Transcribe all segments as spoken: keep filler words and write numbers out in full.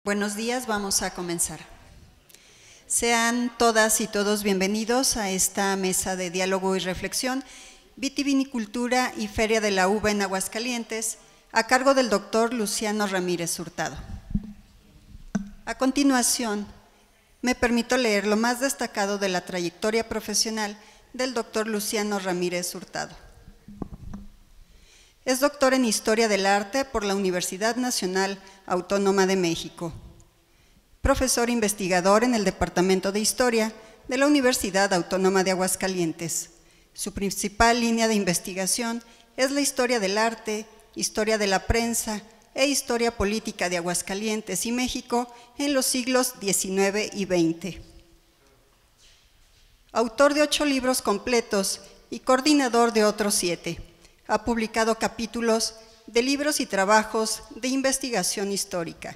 Buenos días, vamos a comenzar. Sean todas y todos bienvenidos a esta mesa de diálogo y reflexión, Vitivinicultura y Feria de la Uva en Aguascalientes, a cargo del doctor Luciano Ramírez Hurtado. A continuación, me permito leer lo más destacado de la trayectoria profesional del doctor Luciano Ramírez Hurtado. Es doctor en Historia del Arte por la Universidad Nacional Autónoma de México, profesor investigador en el Departamento de Historia de la Universidad Autónoma de Aguascalientes. Su principal línea de investigación es la historia del arte, historia de la prensa e historia política de Aguascalientes y México en los siglos diecinueve y veinte. Autor de ocho libros completos y coordinador de otros siete. Ha publicado capítulos de libros y trabajos de investigación histórica.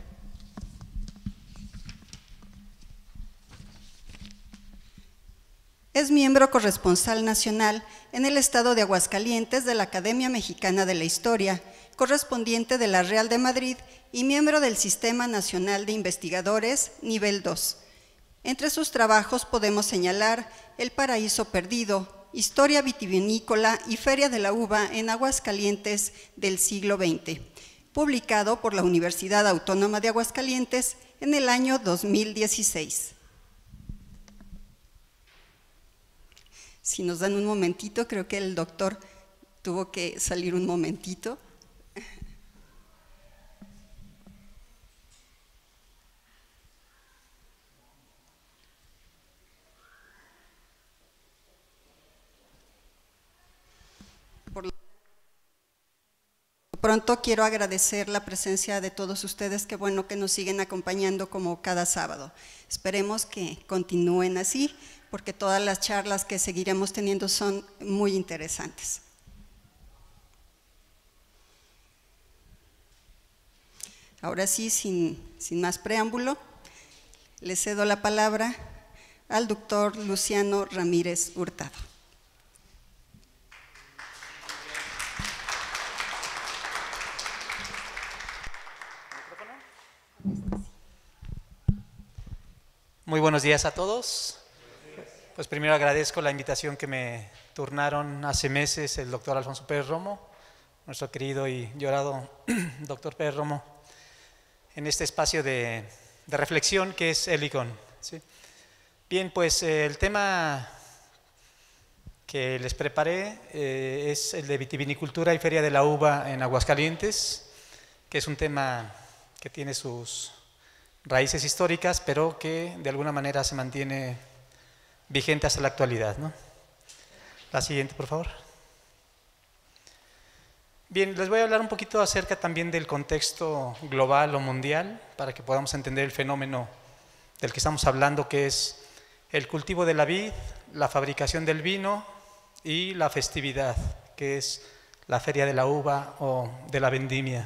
Es miembro corresponsal nacional en el estado de Aguascalientes de la Academia Mexicana de la Historia, correspondiente de la Real de Madrid y miembro del Sistema Nacional de Investigadores Nivel dos. Entre sus trabajos podemos señalar El Paraíso Perdido, Historia Vitivinícola y Feria de la Uva en Aguascalientes del siglo veinte, publicado por la Universidad Autónoma de Aguascalientes en el año dos mil dieciséis. Si nos dan un momentito, creo que el doctor tuvo que salir un momentito. Por lo pronto quiero agradecer la presencia de todos ustedes, que bueno que nos siguen acompañando como cada sábado. Esperemos que continúen así, porque todas las charlas que seguiremos teniendo son muy interesantes. Ahora sí, sin, sin más preámbulo, le cedo la palabra al doctor Luciano Ramírez Hurtado. Muy buenos días a todos. Pues primero agradezco la invitación que me turnaron hace meses el doctor Alfonso Pérez Romo, nuestro querido y llorado doctor Pérez Romo, en este espacio de, de reflexión que es Helicon, ¿sí? Bien, pues eh, el tema que les preparé eh, es el de vitivinicultura y Feria de la Uva en Aguascalientes, que es un tema que tiene sus raíces históricas, pero que de alguna manera se mantiene vigente hasta la actualidad, ¿no? La siguiente, por favor. Bien, les voy a hablar un poquito acerca también del contexto global o mundial, para que podamos entender el fenómeno del que estamos hablando, que es el cultivo de la vid, la fabricación del vino y la festividad, que es la Feria de la Uva o de la vendimia.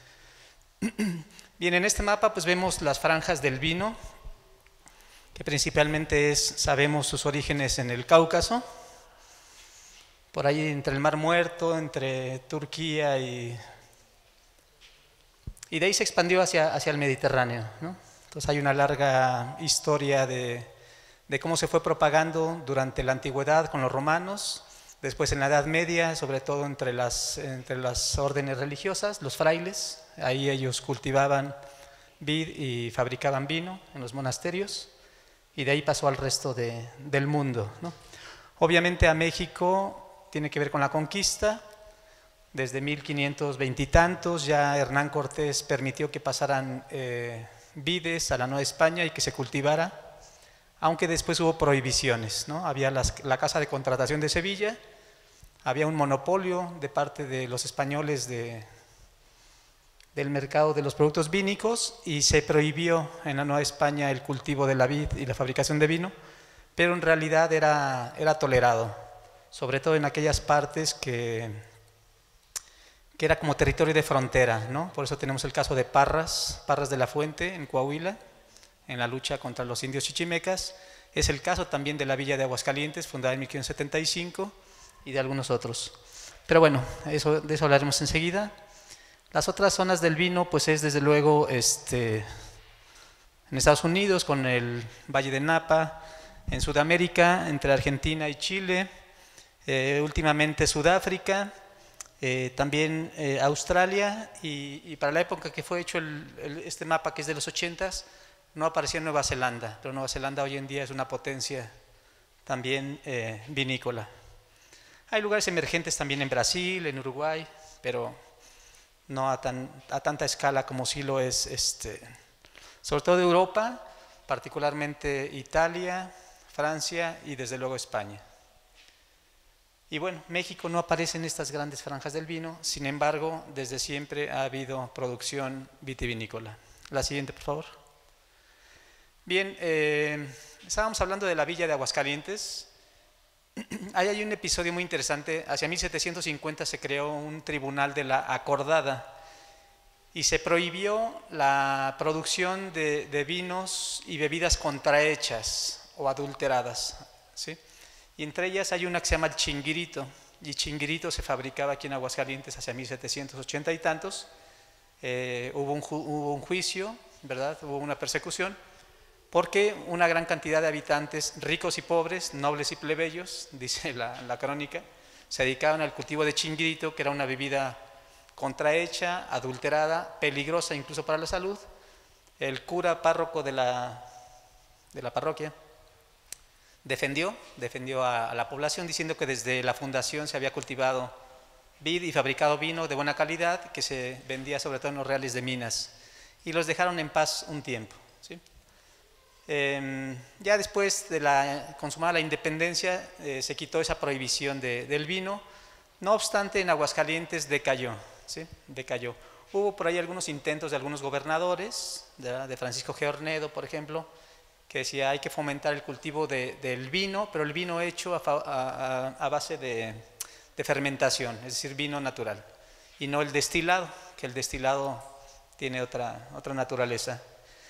Bien, en este mapa pues vemos las franjas del vino, que principalmente es, sabemos sus orígenes en el Cáucaso, por ahí entre el Mar Muerto, entre Turquía y, y de ahí se expandió hacia, hacia el Mediterráneo, ¿no? Entonces hay una larga historia de, de cómo se fue propagando durante la antigüedad con los romanos, después en la Edad Media, sobre todo entre las, entre las órdenes religiosas, los frailes, ahí ellos cultivaban vid y fabricaban vino en los monasterios, y de ahí pasó al resto de, del mundo, ¿no? Obviamente a México tiene que ver con la conquista. Desde mil quinientos veinte y tantos ya Hernán Cortés permitió que pasaran eh, vides a la Nueva España y que se cultivara, aunque después hubo prohibiciones, ¿no? Había las, la Casa de Contratación de Sevilla, había un monopolio de parte de los españoles de, del mercado de los productos vínicos y se prohibió en la Nueva España el cultivo de la vid y la fabricación de vino, pero en realidad era, era tolerado, sobre todo en aquellas partes que, que era como territorio de frontera, ¿no? Por eso tenemos el caso de Parras, Parras de la Fuente en Coahuila, en la lucha contra los indios chichimecas. Es el caso también de la villa de Aguascalientes, fundada en mil quinientos setenta y cinco, y de algunos otros. Pero bueno, eso, de eso hablaremos enseguida. Las otras zonas del vino, pues es desde luego este, en Estados Unidos con el Valle de Napa, en Sudamérica entre Argentina y Chile, eh, últimamente Sudáfrica, eh, también eh, Australia, y, y para la época que fue hecho el, el, este mapa, que es de los ochentas, no aparecía Nueva Zelanda, pero Nueva Zelanda hoy en día es una potencia también eh, vinícola. Hay lugares emergentes también en Brasil, en Uruguay, pero no a, tan, a tanta escala como sí lo es, este, sobre todo de Europa, particularmente Italia, Francia y desde luego España. Y bueno, México no aparece en estas grandes franjas del vino, sin embargo, desde siempre ha habido producción vitivinícola. La siguiente, por favor. Bien, eh, estábamos hablando de la villa de Aguascalientes. Ahí hay un episodio muy interesante. Hacia mil setecientos cincuenta se creó un tribunal de la acordada y se prohibió la producción de, de vinos y bebidas contrahechas o adulteradas, ¿sí? Y entre ellas hay una que se llama el chinguirito, y chinguirito se fabricaba aquí en Aguascalientes hacia mil setecientos ochenta y tantos. Eh, hubo, un, hubo un juicio, ¿verdad? Hubo una persecución, porque una gran cantidad de habitantes, ricos y pobres, nobles y plebeyos, dice la, la crónica, se dedicaban al cultivo de chinguirito, que era una bebida contrahecha, adulterada, peligrosa incluso para la salud. El cura párroco de la, de la parroquia defendió, defendió a, a la población diciendo que desde la fundación se había cultivado vid y fabricado vino de buena calidad que se vendía sobre todo en los reales de Minas, y los dejaron en paz un tiempo, ¿sí? Eh, ya después de la consumada la independencia eh, se quitó esa prohibición de, del vino. No obstante, en Aguascalientes decayó, ¿sí? decayó. Hubo por ahí algunos intentos de algunos gobernadores, de, de Francisco G. Ornedo, por ejemplo, que decía hay que fomentar el cultivo de, del vino, pero el vino hecho a, a, a base de, de fermentación, es decir, vino natural, y no el destilado, que el destilado tiene otra, otra naturaleza.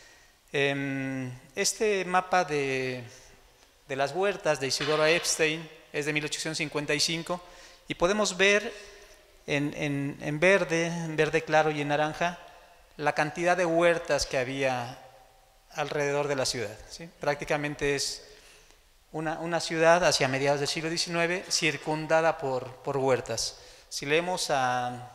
Este mapa de, de las huertas de Isidoro Epstein es de mil ochocientos cincuenta y cinco y podemos ver en, en, en verde, en verde claro y en naranja, la cantidad de huertas que había alrededor de la ciudad, ¿sí? Prácticamente es una, una ciudad hacia mediados del siglo diecinueve circundada por, por huertas. Si leemos a,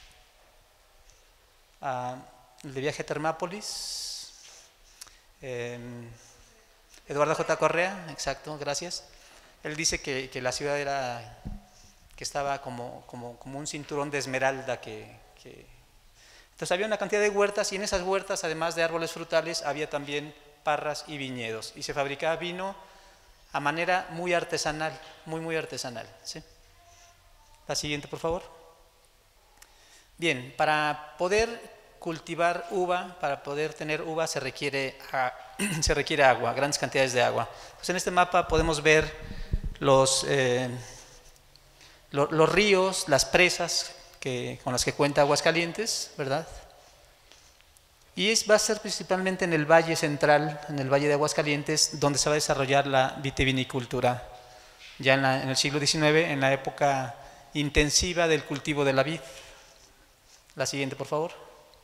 a el de viaje a Termápolis, Eh, Eduardo J. Correa, exacto, gracias. Él dice que, que la ciudad era, que estaba como, como, como un cinturón de esmeralda. Que, que... Entonces había una cantidad de huertas, y en esas huertas, además de árboles frutales, había también parras y viñedos, y se fabricaba vino a manera muy artesanal, muy, muy artesanal, ¿sí? La siguiente, por favor. Bien, para poder cultivar uva, para poder tener uva se requiere, se requiere agua, grandes cantidades de agua. Pues en este mapa podemos ver los, eh, lo, los ríos, las presas que, con las que cuenta Aguascalientes, ¿verdad? Y es, va a ser principalmente en el Valle Central, en el Valle de Aguascalientes, donde se va a desarrollar la vitivinicultura, ya en, la, en el siglo diecinueve, en la época intensiva del cultivo de la vid. La siguiente, por favor.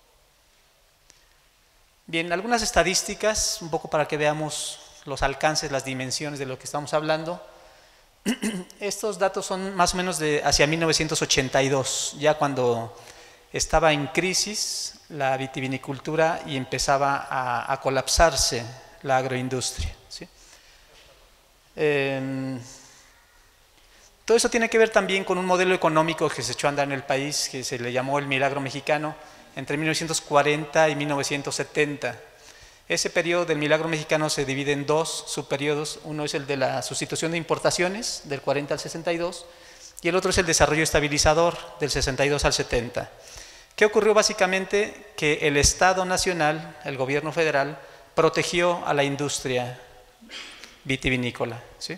Bien, algunas estadísticas, un poco para que veamos los alcances, las dimensiones de lo que estamos hablando. Estos datos son más o menos de hacia mil novecientos ochenta y dos, ya cuando estaba en crisis la vitivinicultura y empezaba a, a colapsarse la agroindustria, ¿sí? Eh, todo eso tiene que ver también con un modelo económico que se echó a andar en el país, que se le llamó el milagro mexicano, entre mil novecientos cuarenta y mil novecientos setenta. Ese periodo del milagro mexicano se divide en dos subperiodos. Uno es el de la sustitución de importaciones, del cuarenta al sesenta y dos, y el otro es el desarrollo estabilizador, del sesenta y dos al setenta. ¿Qué ocurrió básicamente? Que el Estado nacional, el gobierno federal, protegió a la industria vitivinícola, ¿sí?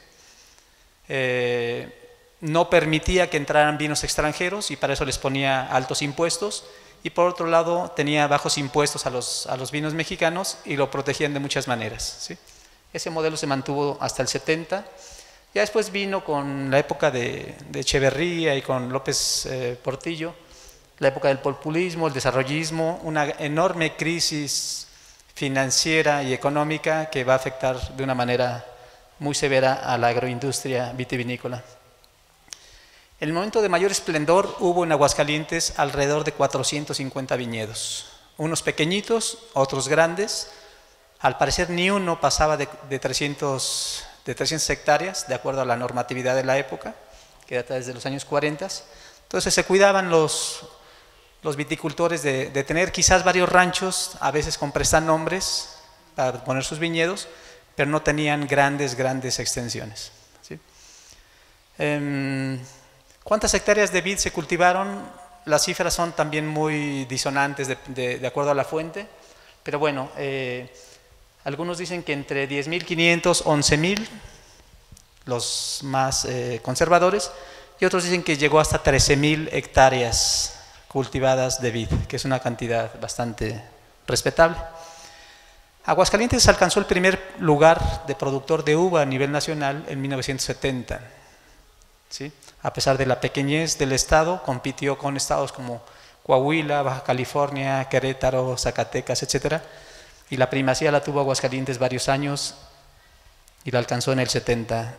Eh, no permitía que entraran vinos extranjeros y para eso les ponía altos impuestos. Y por otro lado tenía bajos impuestos a los, a los vinos mexicanos y lo protegían de muchas maneras, ¿sí? Ese modelo se mantuvo hasta el setenta. Ya después vino con la época de, de Echeverría y con López eh, Portillo, la época del populismo, el desarrollismo, una enorme crisis financiera y económica que va a afectar de una manera muy severa a la agroindustria vitivinícola. En el momento de mayor esplendor hubo en Aguascalientes alrededor de cuatrocientos cincuenta viñedos, unos pequeñitos, otros grandes. Al parecer ni uno pasaba de, de, trescientas hectáreas, de acuerdo a la normatividad de la época, que data desde los años cuarenta. Entonces se cuidaban los, los viticultores de, de tener quizás varios ranchos, a veces con prestanombres para poner sus viñedos, pero no tenían grandes, grandes extensiones, ¿sí? Eh, ¿Cuántas hectáreas de vid se cultivaron? Las cifras son también muy disonantes de, de, de acuerdo a la fuente, pero bueno, eh, algunos dicen que entre diez mil quinientos, once mil, los más eh, conservadores, y otros dicen que llegó hasta trece mil hectáreas cultivadas de vid, que es una cantidad bastante respetable. Aguascalientes alcanzó el primer lugar de productor de uva a nivel nacional en mil novecientos setenta, ¿sí? A pesar de la pequeñez del estado, compitió con estados como Coahuila, Baja California, Querétaro, Zacatecas, etcétera. Y la primacía la tuvo Aguascalientes varios años y la alcanzó en el setenta.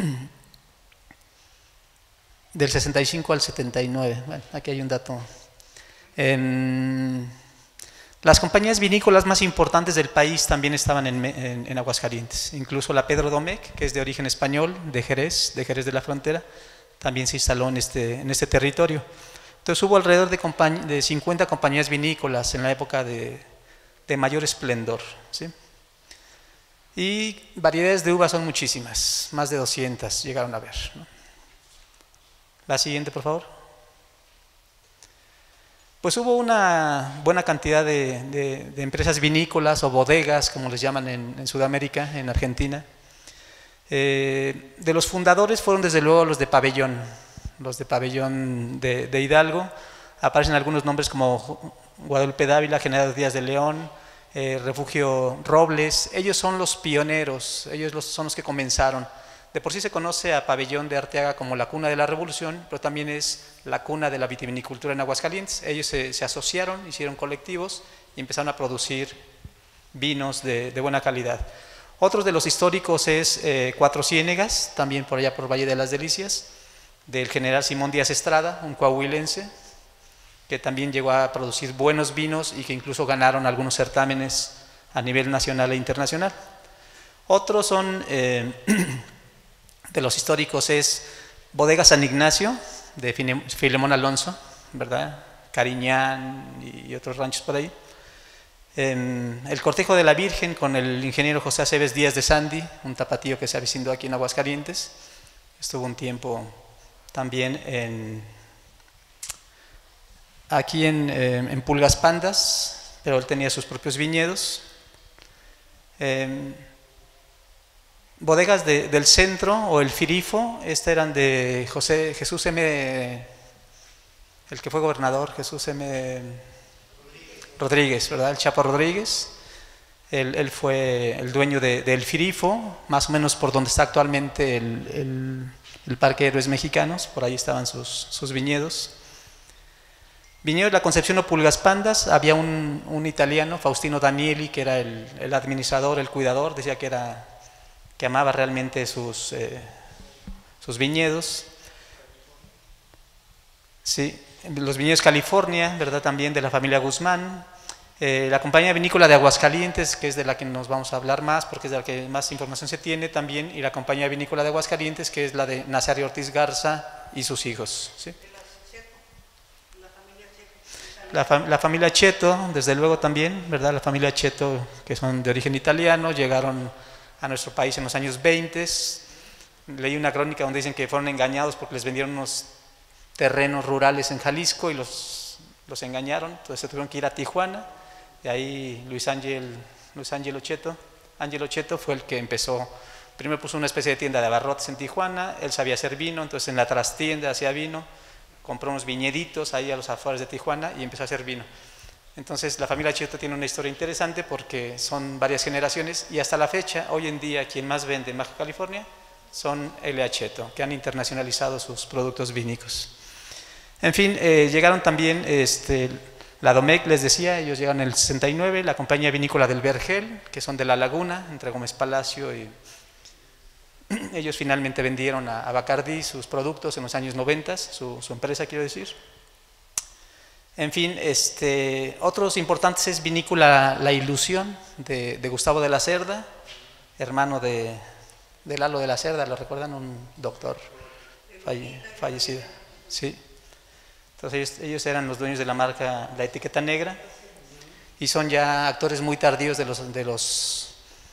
Del sesenta y cinco al setenta y nueve. Bueno, aquí hay un dato. En las compañías vinícolas más importantes del país también estaban en, en, en Aguascalientes. Incluso la Pedro Domecq, que es de origen español, de Jerez, de Jerez de la Frontera, también se instaló en este, en este territorio. Entonces hubo alrededor de, de cincuenta compañías vinícolas en la época de, de mayor esplendor, ¿sí? Y variedades de uvas son muchísimas, más de doscientas llegaron a ver, ¿no? La siguiente, por favor. Pues hubo una buena cantidad de, de, de empresas vinícolas o bodegas, como les llaman en, en Sudamérica, en Argentina. Eh, de los fundadores fueron desde luego los de Pabellón, los de Pabellón de, de Hidalgo. Aparecen algunos nombres como Guadalupe Dávila, General Díaz de León, eh, Refugio Robles. Ellos son los pioneros, ellos los, son los que comenzaron. De por sí se conoce a Pabellón de Arteaga como la cuna de la revolución, pero también es la cuna de la vitivinicultura en Aguascalientes. Ellos se, se asociaron, hicieron colectivos y empezaron a producir vinos de, de buena calidad. Otros de los históricos es eh, Cuatro Ciénegas, también por allá por Valle de las Delicias, del general Simón Díaz Estrada, un coahuilense, que también llegó a producir buenos vinos y que incluso ganaron algunos certámenes a nivel nacional e internacional. Otros son, eh, de los históricos es Bodega San Ignacio, de Filemón Alonso, ¿verdad? Cariñán y otros ranchos por ahí. Eh, el Cortejo de la Virgen con el ingeniero José Aceves Díaz de Sandy, un tapatío que se avecindó aquí en Aguascalientes. Estuvo un tiempo también en, aquí en, eh, en Pulgas Pandas, pero él tenía sus propios viñedos. Eh, bodegas de, del centro o el Firifo, estas eran de José Jesús M., el que fue gobernador, Jesús M. Rodríguez, ¿verdad? El Chapo Rodríguez. Él, él fue el dueño de, de El Firifo, más o menos por donde está actualmente el, el, el Parque de Héroes Mexicanos, por ahí estaban sus, sus viñedos. Viñedos de la Concepción o Pulgas Pandas, había un, un italiano, Faustino Danieli, que era el, el administrador, el cuidador, decía que, era, que amaba realmente sus, eh, sus viñedos. Sí. Los viñedos California, ¿verdad? También de la familia Guzmán. Eh, la compañía vinícola de Aguascalientes, que es de la que nos vamos a hablar más, porque es de la que más información se tiene también, y la compañía vinícola de Aguascalientes, que es la de Nazario Ortiz Garza y sus hijos, ¿sí? La, fam la familia Cheto, desde luego también, ¿verdad? La familia Cheto, que son de origen italiano, llegaron a nuestro país en los años veinte. Leí una crónica donde dicen que fueron engañados porque les vendieron unos terrenos rurales en Jalisco y los, los engañaron, entonces se tuvieron que ir a Tijuana. De ahí Luis Ángel, Luis Ángel Cheto, Ángel Cheto fue el que empezó, primero puso una especie de tienda de abarrotes en Tijuana, él sabía hacer vino, entonces en la trastienda hacía vino, compró unos viñeditos ahí a los afueras de Tijuana y empezó a hacer vino. Entonces la familia Cheto tiene una historia interesante porque son varias generaciones y hasta la fecha, hoy en día, quien más vende en Baja California son L A Cheto, que han internacionalizado sus productos vinícolas. En fin, eh, llegaron también este, la Domecq, les decía, ellos llegan en el sesenta y nueve, la compañía vinícola del Vergel, que son de La Laguna, entre Gómez Palacio y... Ellos finalmente vendieron a, a Bacardí sus productos en los años noventa, su, su empresa quiero decir. En fin, este, otros importantes es Vinícola La Ilusión, de, de Gustavo de la Cerda, hermano de, de Lalo de la Cerda, ¿lo recuerdan? Un doctor falle, fallecido. Sí. Entonces ellos, ellos eran los dueños de la marca La Etiqueta Negra y son ya actores muy tardíos de los, de los,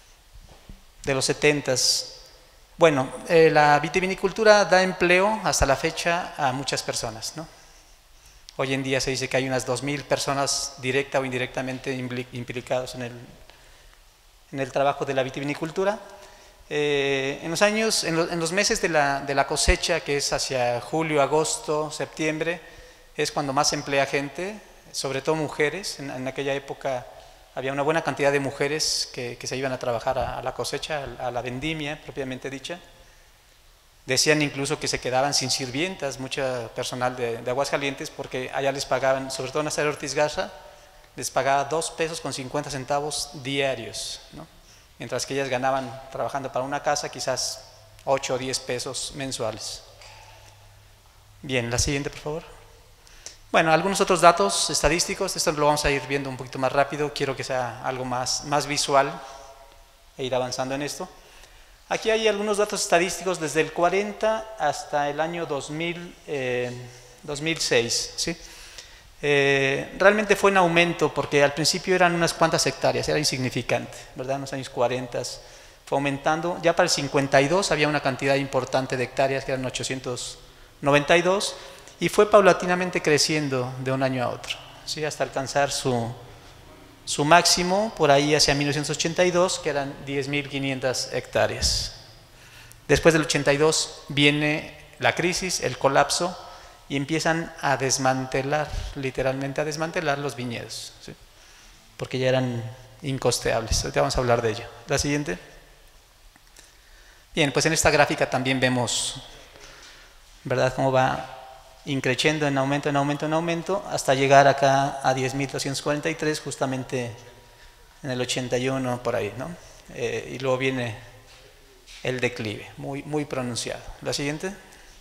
de los setentas. Bueno, eh, la vitivinicultura da empleo hasta la fecha a muchas personas, ¿no? Hoy en día se dice que hay unas dos mil personas directa o indirectamente implicadas en el, en el trabajo de la vitivinicultura. Eh, en los años, en, lo, en los meses de la, de la cosecha, que es hacia julio, agosto, septiembre, es cuando más se emplea gente, sobre todo mujeres. En, en aquella época había una buena cantidad de mujeres que, que se iban a trabajar a, a la cosecha, a, a la vendimia propiamente dicha. Decían incluso que se quedaban sin sirvientas, mucho personal de, de Aguascalientes, porque allá les pagaban, sobre todo en Nazario Ortiz Garza, les pagaba dos pesos con cincuenta centavos diarios, ¿no? Mientras que ellas ganaban trabajando para una casa quizás ocho o diez pesos mensuales. Bien, la siguiente por favor. Bueno, algunos otros datos estadísticos, esto lo vamos a ir viendo un poquito más rápido, quiero que sea algo más, más visual e ir avanzando en esto. Aquí hay algunos datos estadísticos desde el cuarenta hasta el año dos mil, eh, dos mil seis, ¿sí? Eh, realmente fue en aumento porque al principio eran unas cuantas hectáreas, era insignificante, ¿verdad? En los años cuarenta fue aumentando, ya para el cincuenta y dos había una cantidad importante de hectáreas que eran ochocientos noventa y dos y fue paulatinamente creciendo de un año a otro, ¿sí? Hasta alcanzar su, su máximo por ahí hacia mil novecientos ochenta y dos, que eran diez mil quinientas hectáreas. Después del ochenta y dos viene la crisis, el colapso, y empiezan a desmantelar, literalmente a desmantelar los viñedos, ¿sí? Porque ya eran incosteables. Ahorita vamos a hablar de ello. La siguiente. Bien, pues en esta gráfica también vemos, ¿verdad?, cómo va increciendo en aumento, en aumento, en aumento, hasta llegar acá a diez mil doscientos cuarenta y tres, justamente en el ochenta y uno, por ahí, ¿no? Eh, y luego viene el declive, muy, muy pronunciado. La siguiente.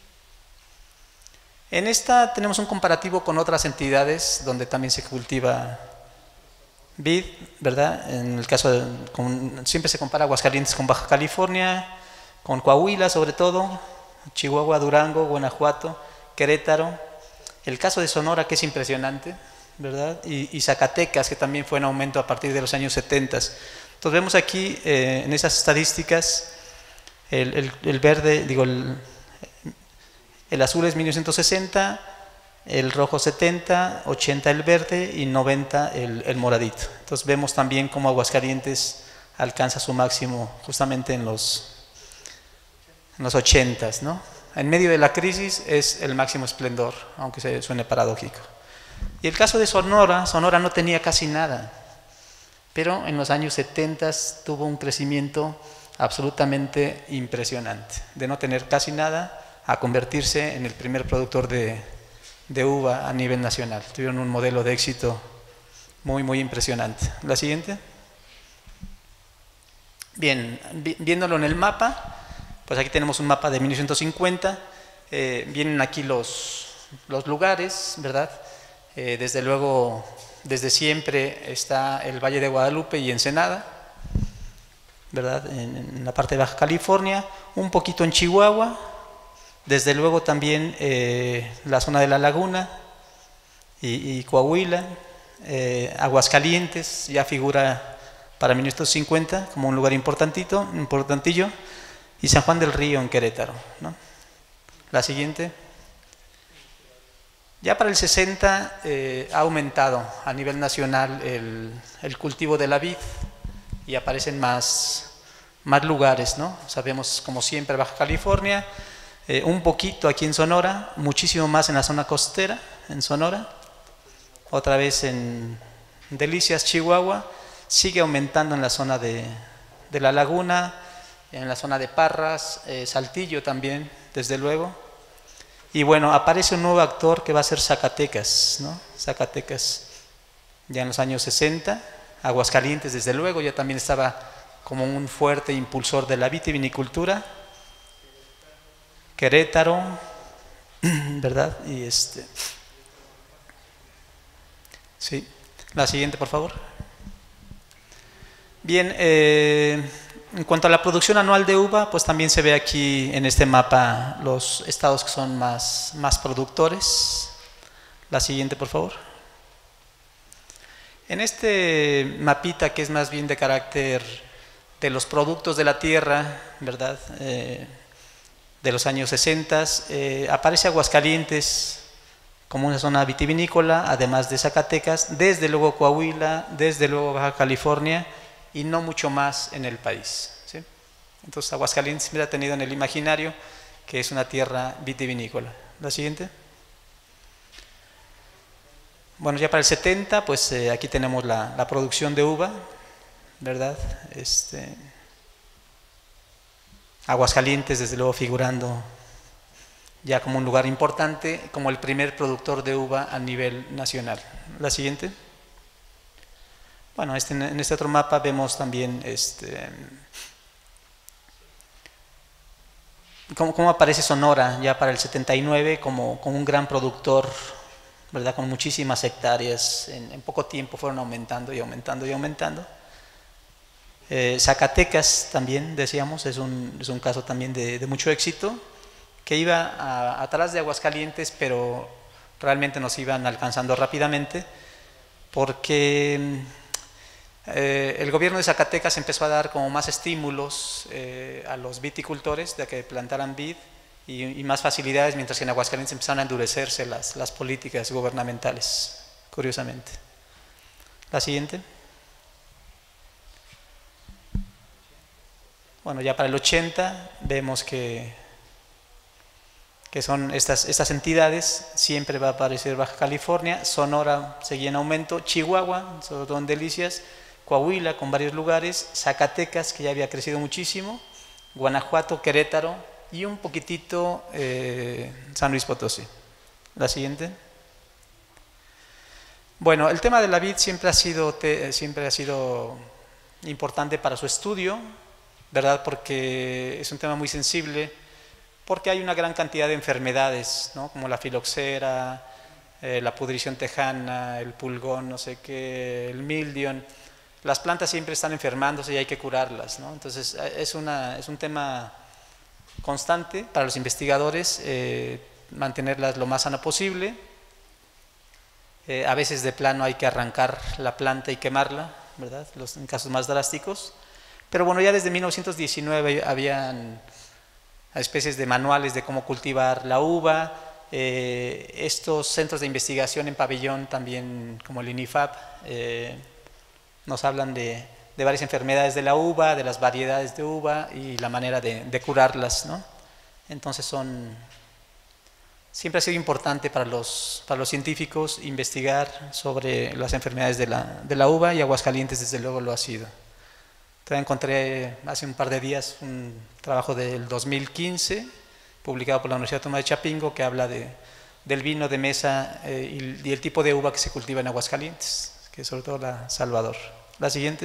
En esta tenemos un comparativo con otras entidades donde también se cultiva vid, ¿verdad? En el caso de, con, siempre se compara Aguascalientes con Baja California, con Coahuila sobre todo, Chihuahua, Durango, Guanajuato, Querétaro, el caso de Sonora, que es impresionante, ¿verdad? Y, y Zacatecas, que también fue en aumento a partir de los años setenta. Entonces vemos aquí eh, en esas estadísticas el, el, el verde, digo, el, el azul es mil novecientos sesenta, el rojo setenta, ochenta el verde y noventa el, el moradito. Entonces vemos también cómo Aguascalientes alcanza su máximo justamente en los, en los ochentas, ¿no? En medio de la crisis es el máximo esplendor, aunque se suene paradójico. Y el caso de Sonora, Sonora no tenía casi nada, pero en los años setenta tuvo un crecimiento absolutamente impresionante, de no tener casi nada a convertirse en el primer productor de, de uva a nivel nacional. Tuvieron un modelo de éxito muy, muy impresionante. La siguiente. Bien, vi, viéndolo en el mapa, pues aquí tenemos un mapa de mil novecientos cincuenta, eh, vienen aquí los, los lugares, ¿verdad? Eh, desde luego, desde siempre está el Valle de Guadalupe y Ensenada, ¿verdad? En, en la parte de Baja California, un poquito en Chihuahua, desde luego también eh, la zona de La Laguna y, y Coahuila, eh, Aguascalientes ya figura para mil novecientos cincuenta como un lugar importantito, importantillo, y San Juan del Río en Querétaro, ¿no? La siguiente. Ya para el sesenta eh, ha aumentado a nivel nacional el, el cultivo de la vid y aparecen más, más lugares, ¿no? Sabemos, como siempre, Baja California, eh, un poquito aquí en Sonora, muchísimo más en la zona costera, en Sonora, otra vez en Delicias, Chihuahua, sigue aumentando en la zona de, de La Laguna, en la zona de Parras, eh, Saltillo también, desde luego. Y bueno, aparece un nuevo actor que va a ser Zacatecas, ¿no? Zacatecas ya en los años sesenta. Aguascalientes, desde luego, ya también estaba como un fuerte impulsor de la vitivinicultura. Querétaro, ¿verdad? Y este, sí, la siguiente, por favor. Bien, eh, en cuanto a la producción anual de uva, pues también se ve aquí en este mapa los estados que son más, más productores. La siguiente, por favor. En este mapita, que es más bien de carácter de los productos de la tierra, ¿verdad? Eh, de los años sesenta, eh, aparece Aguascalientes como una zona vitivinícola, además de Zacatecas, desde luego Coahuila, desde luego Baja California, y no mucho más en el país, ¿sí? Entonces Aguascalientes siempre ha tenido en el imaginario que es una tierra vitivinícola. La siguiente. Bueno, ya para el setenta, pues eh, aquí tenemos la, la producción de uva, ¿verdad? Este, Aguascalientes, desde luego, figurando ya como un lugar importante, como el primer productor de uva a nivel nacional. La siguiente. Bueno, este, en este otro mapa vemos también este, cómo, cómo aparece Sonora ya para el setenta y nueve como, como un gran productor, ¿verdad? Con muchísimas hectáreas. En, en poco tiempo fueron aumentando y aumentando y aumentando. Eh, Zacatecas también, decíamos, es un, es un caso también de, de mucho éxito, que iba a, atrás de Aguascalientes, pero realmente nos iban alcanzando rápidamente, porque eh, el gobierno de Zacatecas empezó a dar como más estímulos eh, a los viticultores de que plantaran vid y, y más facilidades, mientras que en Aguascalientes empezaron a endurecerse las, las políticas gubernamentales, curiosamente. La siguiente. Bueno, ya para el ochenta vemos que, que son estas, estas entidades. Siempre va a aparecer Baja California, Sonora seguía en aumento, Chihuahua, sobre todo en Delicias, Coahuila con varios lugares, Zacatecas, que ya había crecido muchísimo, Guanajuato, Querétaro y un poquitito eh, San Luis Potosí. La siguiente. Bueno, el tema de la vid siempre ha sido, te, siempre ha sido importante para su estudio, ¿verdad? Porque es un tema muy sensible, porque hay una gran cantidad de enfermedades, ¿no? Como la filoxera, eh, la pudrición tejana, el pulgón, no sé qué, el mildiou. Las plantas siempre están enfermándose y hay que curarlas, ¿no? Entonces es, una, es un tema constante para los investigadores, eh, mantenerlas lo más sana posible. Eh, a veces de plano hay que arrancar la planta y quemarla, ¿verdad? Los, en casos más drásticos. Pero bueno, ya desde mil novecientos diecinueve habían especies de manuales de cómo cultivar la uva. Eh, estos centros de investigación en pabellón, también como el INIFAP, eh, nos hablan de, de varias enfermedades de la uva, de las variedades de uva y la manera de, de curarlas, ¿no? Entonces son, siempre ha sido importante para los, para los científicos investigar sobre las enfermedades de la, de la uva, y Aguascalientes desde luego lo ha sido. Entonces encontré hace un par de días un trabajo del dos mil quince publicado por la Universidad Autónoma de Chapingo, que habla de, del vino de mesa eh, y, y el tipo de uva que se cultiva en Aguascalientes, que es sobre todo la Salvador. La siguiente.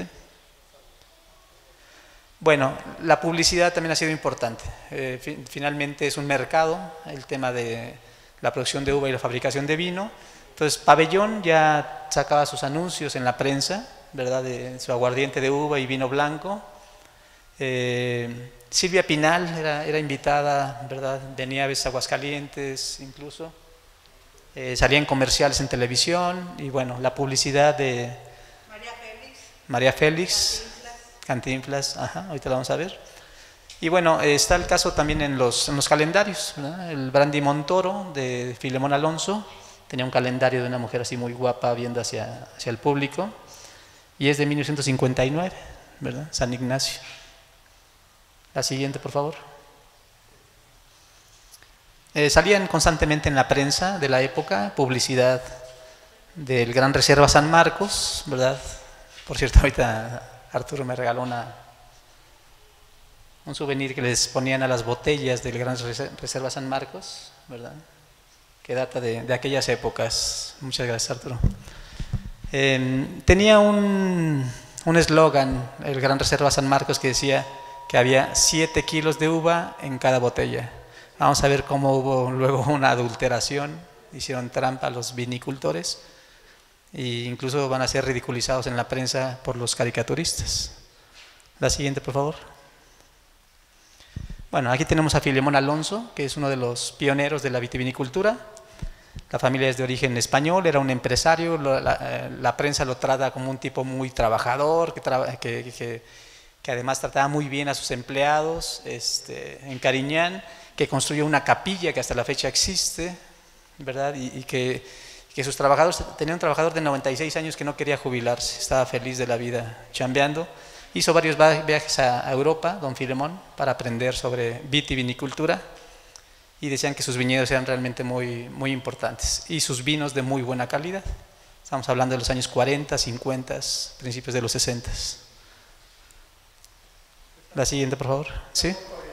Bueno, la publicidad también ha sido importante. Eh, fi finalmente es un mercado el tema de la producción de uva y la fabricación de vino. Entonces Pabellón ya sacaba sus anuncios en la prensa, ¿verdad? De su aguardiente de uva y vino blanco. Eh, Silvia Pinal era, era invitada, ¿verdad? Venía a veces a Aguascalientes incluso. Eh, salían comerciales en televisión y bueno, la publicidad de María Félix. María Félix, Cantinflas, ajá, ahorita la vamos a ver. Y bueno, eh, está el caso también en los, en los calendarios, ¿verdad? El Brandy Montoro de Filemón Alonso tenía un calendario de una mujer así muy guapa viendo hacia, hacia el público, y es de mil novecientos cincuenta y nueve, ¿verdad? San Ignacio. La siguiente, por favor. Eh, salían constantemente en la prensa de la época publicidad del Gran Reserva San Marcos, ¿verdad? Por cierto, ahorita Arturo me regaló una, un souvenir que les ponían a las botellas del Gran Reserva San Marcos, ¿verdad? Que data de, de aquellas épocas. Muchas gracias, Arturo. Eh, tenía un eslogan, el Gran Reserva San Marcos, que decía que había siete kilos de uva en cada botella. Vamos a ver cómo hubo luego una adulteración, hicieron trampa a los vinicultores e incluso van a ser ridiculizados en la prensa por los caricaturistas. La siguiente, por favor. Bueno, aquí tenemos a Filemón Alonso, que es uno de los pioneros de la vitivinicultura. La familia es de origen español, era un empresario, la, la, la prensa lo trata como un tipo muy trabajador, que, traba, que, que, que además trataba muy bien a sus empleados, este, en Cariñán, que construyó una capilla que hasta la fecha existe, ¿verdad? Y, y que, que sus trabajadores, tenía un trabajador de noventa y seis años que no quería jubilarse, estaba feliz de la vida chambeando. Hizo varios viajes a Europa, don Filemón, para aprender sobre vitivinicultura, y decían que sus viñedos eran realmente muy, muy importantes y sus vinos de muy buena calidad. Estamos hablando de los años cuarenta, cincuenta, principios de los sesenta. La siguiente, por favor. ¿Sí?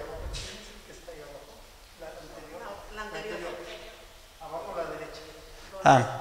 Ah.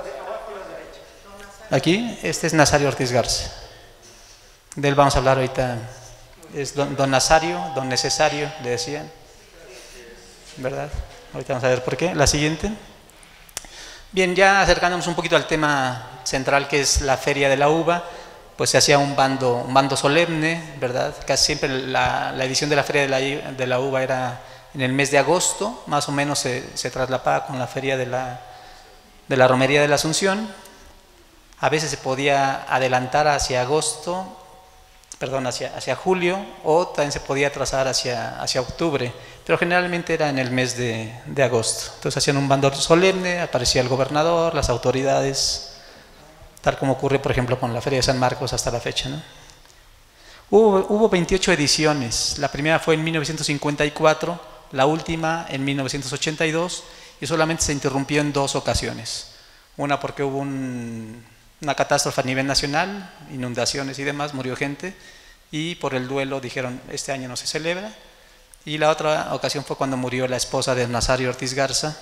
Aquí, este es Nazario Ortiz Garza. De él vamos a hablar ahorita. Es don, don Nazario, don Necesario, le decían, ¿verdad? Ahorita vamos a ver por qué. La siguiente. Bien, ya acercándonos un poquito al tema central, que es la Feria de la Uva, pues se hacía un bando, un bando solemne, ¿verdad? Casi siempre la, la edición de la Feria de la, de la Uva era en el mes de agosto, más o menos se, se traslapaba con la Feria de la, de la Romería de la Asunción. A veces se podía adelantar hacia agosto, perdón, hacia, hacia julio, o también se podía trazar hacia, hacia octubre, pero generalmente era en el mes de, de agosto. Entonces hacían un bando solemne, aparecía el gobernador, las autoridades, tal como ocurre, por ejemplo, con la Feria de San Marcos hasta la fecha, ¿no? Hubo, hubo veintiocho ediciones, la primera fue en mil novecientos cincuenta y cuatro, la última en mil novecientos ochenta y dos, y solamente se interrumpió en dos ocasiones. Una porque hubo un, una catástrofe a nivel nacional, inundaciones y demás, murió gente, y por el duelo dijeron, este año no se celebra. Y la otra ocasión fue cuando murió la esposa de Nazario Ortiz Garza.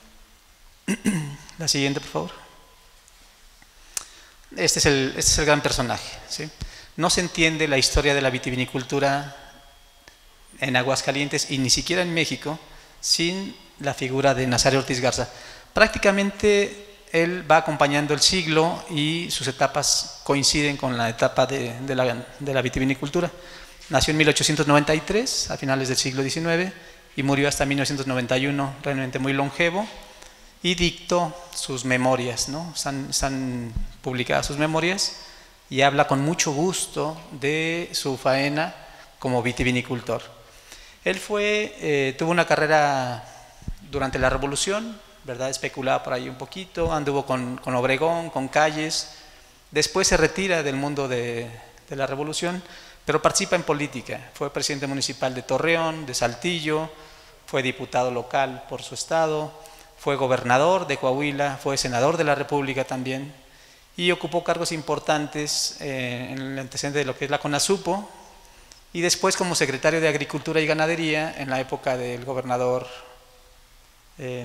La siguiente, por favor. Este es el, este es el gran personaje, ¿sí? No se entiende la historia de la vitivinicultura en Aguascalientes y ni siquiera en México sin la figura de Nazario Ortiz Garza. Prácticamente él va acompañando el siglo y sus etapas coinciden con la etapa de, de, la, de la vitivinicultura. Nació en mil ochocientos noventa y tres, a finales del siglo diecinueve, y murió hasta mil novecientos noventa y uno, realmente muy longevo, y dictó sus memorias, ¿no? Están, están publicadas sus memorias, y habla con mucho gusto de su faena como vitivinicultor. Él fue, eh, tuvo una carrera durante la Revolución, ¿verdad? Especulaba por ahí un poquito, anduvo con, con Obregón, con Calles, después se retira del mundo de, de la Revolución, pero participa en política. Fue presidente municipal de Torreón, de Saltillo, fue diputado local por su estado, fue gobernador de Coahuila, fue senador de la República también, y ocupó cargos importantes eh, en el antecedente de lo que es la CONASUPO, y después como secretario de Agricultura y Ganadería en la época del gobernador eh,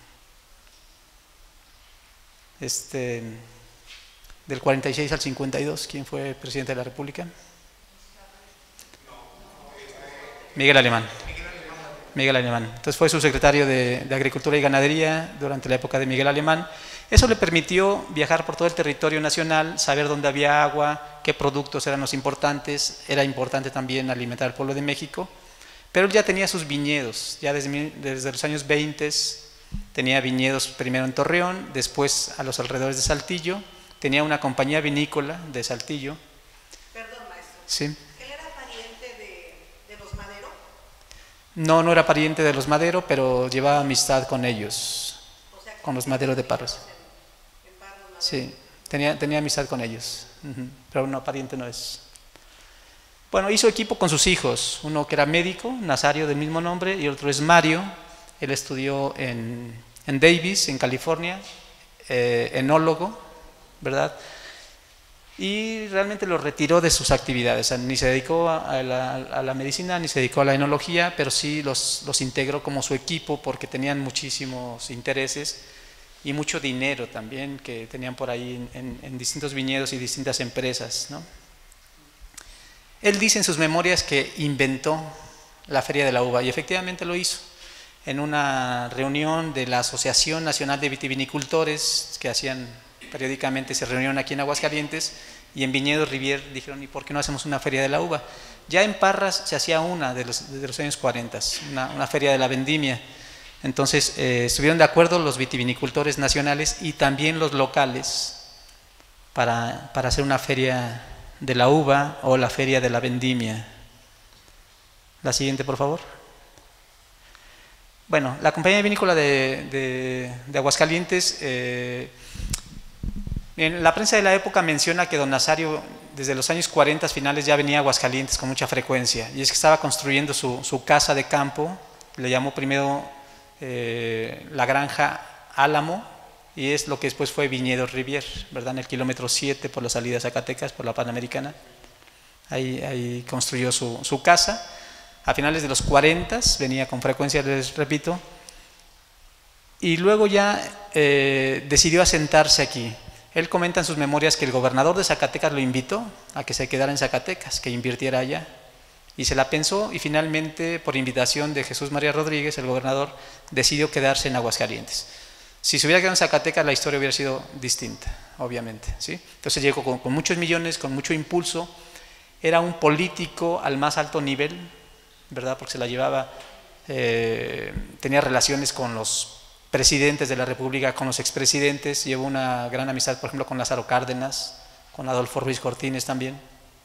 este, del cuarenta y seis al cincuenta y dos, ¿quién fue presidente de la República? Miguel Alemán. Miguel Alemán. Entonces fue subsecretario de, de Agricultura y Ganadería durante la época de Miguel Alemán. Eso le permitió viajar por todo el territorio nacional, saber dónde había agua, qué productos eran los importantes. Era importante también alimentar al pueblo de México. Pero él ya tenía sus viñedos, ya desde, desde los años veinte tenía viñedos primero en Torreón, después a los alrededores de Saltillo. Tenía una compañía vinícola de Saltillo. Perdón, maestro. Sí. No, no era pariente de los Madero, pero llevaba amistad con ellos, o sea, con los Madero de Parras. En, en Parras, sí, tenía, tenía amistad con ellos, uh-huh, pero no, pariente no es. Bueno, hizo equipo con sus hijos, uno que era médico, Nazario del mismo nombre, y otro es Mario. Él estudió en, en Davis, en California, eh, enólogo, ¿verdad? Y realmente lo retiró de sus actividades, o sea, ni se dedicó a la, a la medicina, ni se dedicó a la enología, pero sí los, los integró como su equipo porque tenían muchísimos intereses y mucho dinero también que tenían por ahí en, en, en distintos viñedos y distintas empresas, ¿no? Él dice en sus memorias que inventó la Feria de la Uva, y efectivamente lo hizo. En una reunión de la Asociación Nacional de Vitivinicultores, que hacían periódicamente, se reunieron aquí en Aguascalientes, y en Viñedos Rivier dijeron, ¿y por qué no hacemos una Feria de la Uva? Ya en Parras se hacía una de los, de los años cuarenta, una, una Feria de la Vendimia. Entonces eh, estuvieron de acuerdo los vitivinicultores nacionales y también los locales para, para hacer una Feria de la Uva o la Feria de la Vendimia. La siguiente, por favor. Bueno, la compañía vinícola de, de, de Aguascalientes, eh, en la prensa de la época menciona que don Nazario desde los años cuarenta finales ya venía a Aguascalientes con mucha frecuencia, y es que estaba construyendo su, su casa de campo, le llamó primero eh, la granja Álamo, y es lo que después fue Viñedos Rivier, ¿verdad? En el kilómetro siete por la salida de Zacatecas, por la Panamericana, ahí, ahí construyó su, su casa. A finales de los cuarenta venía con frecuencia, les repito, y luego ya eh, decidió asentarse aquí. Él comenta en sus memorias que el gobernador de Zacatecas lo invitó a que se quedara en Zacatecas, que invirtiera allá, y se la pensó, y finalmente, por invitación de Jesús María Rodríguez, el gobernador, decidió quedarse en Aguascalientes. Si se hubiera quedado en Zacatecas, la historia hubiera sido distinta, obviamente, ¿sí? Entonces llegó con, con muchos millones, con mucho impulso, era un político al más alto nivel, ¿verdad? Porque se la llevaba, eh, tenía relaciones con los presidentes de la República, con los expresidentes, llevó una gran amistad, por ejemplo, con Lázaro Cárdenas, con Adolfo Ruiz Cortines también.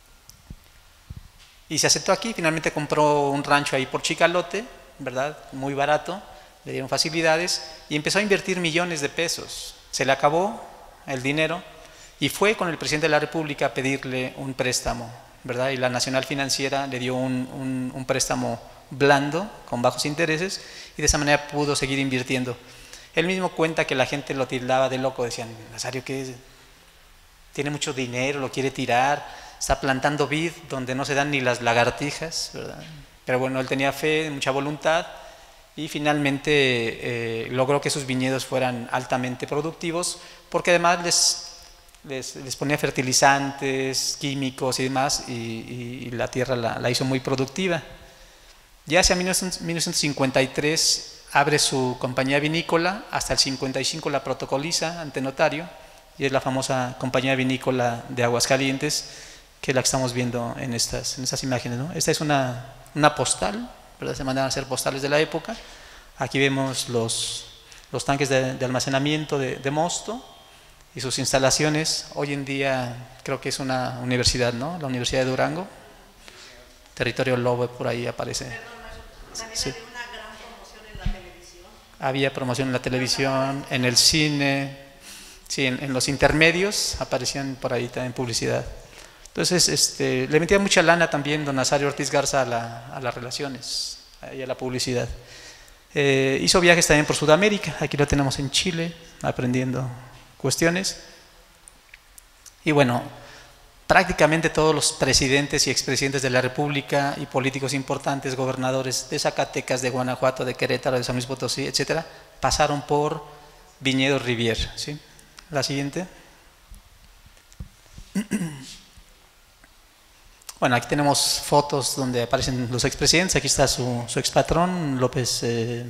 Y se aceptó aquí, finalmente compró un rancho ahí por Chicalote, ¿verdad? Muy barato, le dieron facilidades y empezó a invertir millones de pesos. Se le acabó el dinero y fue con el presidente de la República a pedirle un préstamo, ¿verdad? Y la Nacional Financiera le dio un, un, un préstamo blando, con bajos intereses, y de esa manera pudo seguir invirtiendo. Él mismo cuenta que la gente lo tildaba de loco, decían, Nazario, ¿qué es? Tiene mucho dinero, lo quiere tirar, está plantando vid donde no se dan ni las lagartijas, ¿verdad? Pero bueno, él tenía fe, mucha voluntad, y finalmente eh, logró que sus viñedos fueran altamente productivos, porque además les, les, les ponía fertilizantes, químicos y demás, y, y, y la tierra la, la hizo muy productiva. Ya hacia mil novecientos cincuenta y tres abre su compañía vinícola, hasta el cincuenta y cinco la protocoliza ante notario, y es la famosa compañía vinícola de Aguascalientes, que es la que estamos viendo en estas, en estas imágenes, ¿no? Esta es una, una postal, ¿verdad? Se mandaban a hacer postales de la época. Aquí vemos los, los tanques de, de almacenamiento de, de mosto y sus instalaciones. Hoy en día creo que es una universidad, ¿no? La Universidad de Durango. Territorio Lobo, por ahí aparece. También Sí. había una gran promoción en la televisión. Había promoción en la televisión, en el cine, sí, en, en los intermedios aparecían por ahí también publicidad. Entonces, este, le metía mucha lana también don Nazario Ortiz Garza a, la, a las relaciones y a la publicidad. Eh, hizo viajes también por Sudamérica, aquí lo tenemos en Chile, aprendiendo cuestiones. Y bueno, prácticamente todos los presidentes y expresidentes de la República y políticos importantes, gobernadores de Zacatecas, de Guanajuato, de Querétaro, de San Luis Potosí, etcétera, pasaron por Viñedos Rivier, ¿sí? La siguiente. Bueno, aquí tenemos fotos donde aparecen los expresidentes. Aquí está su, su expatrón, López eh,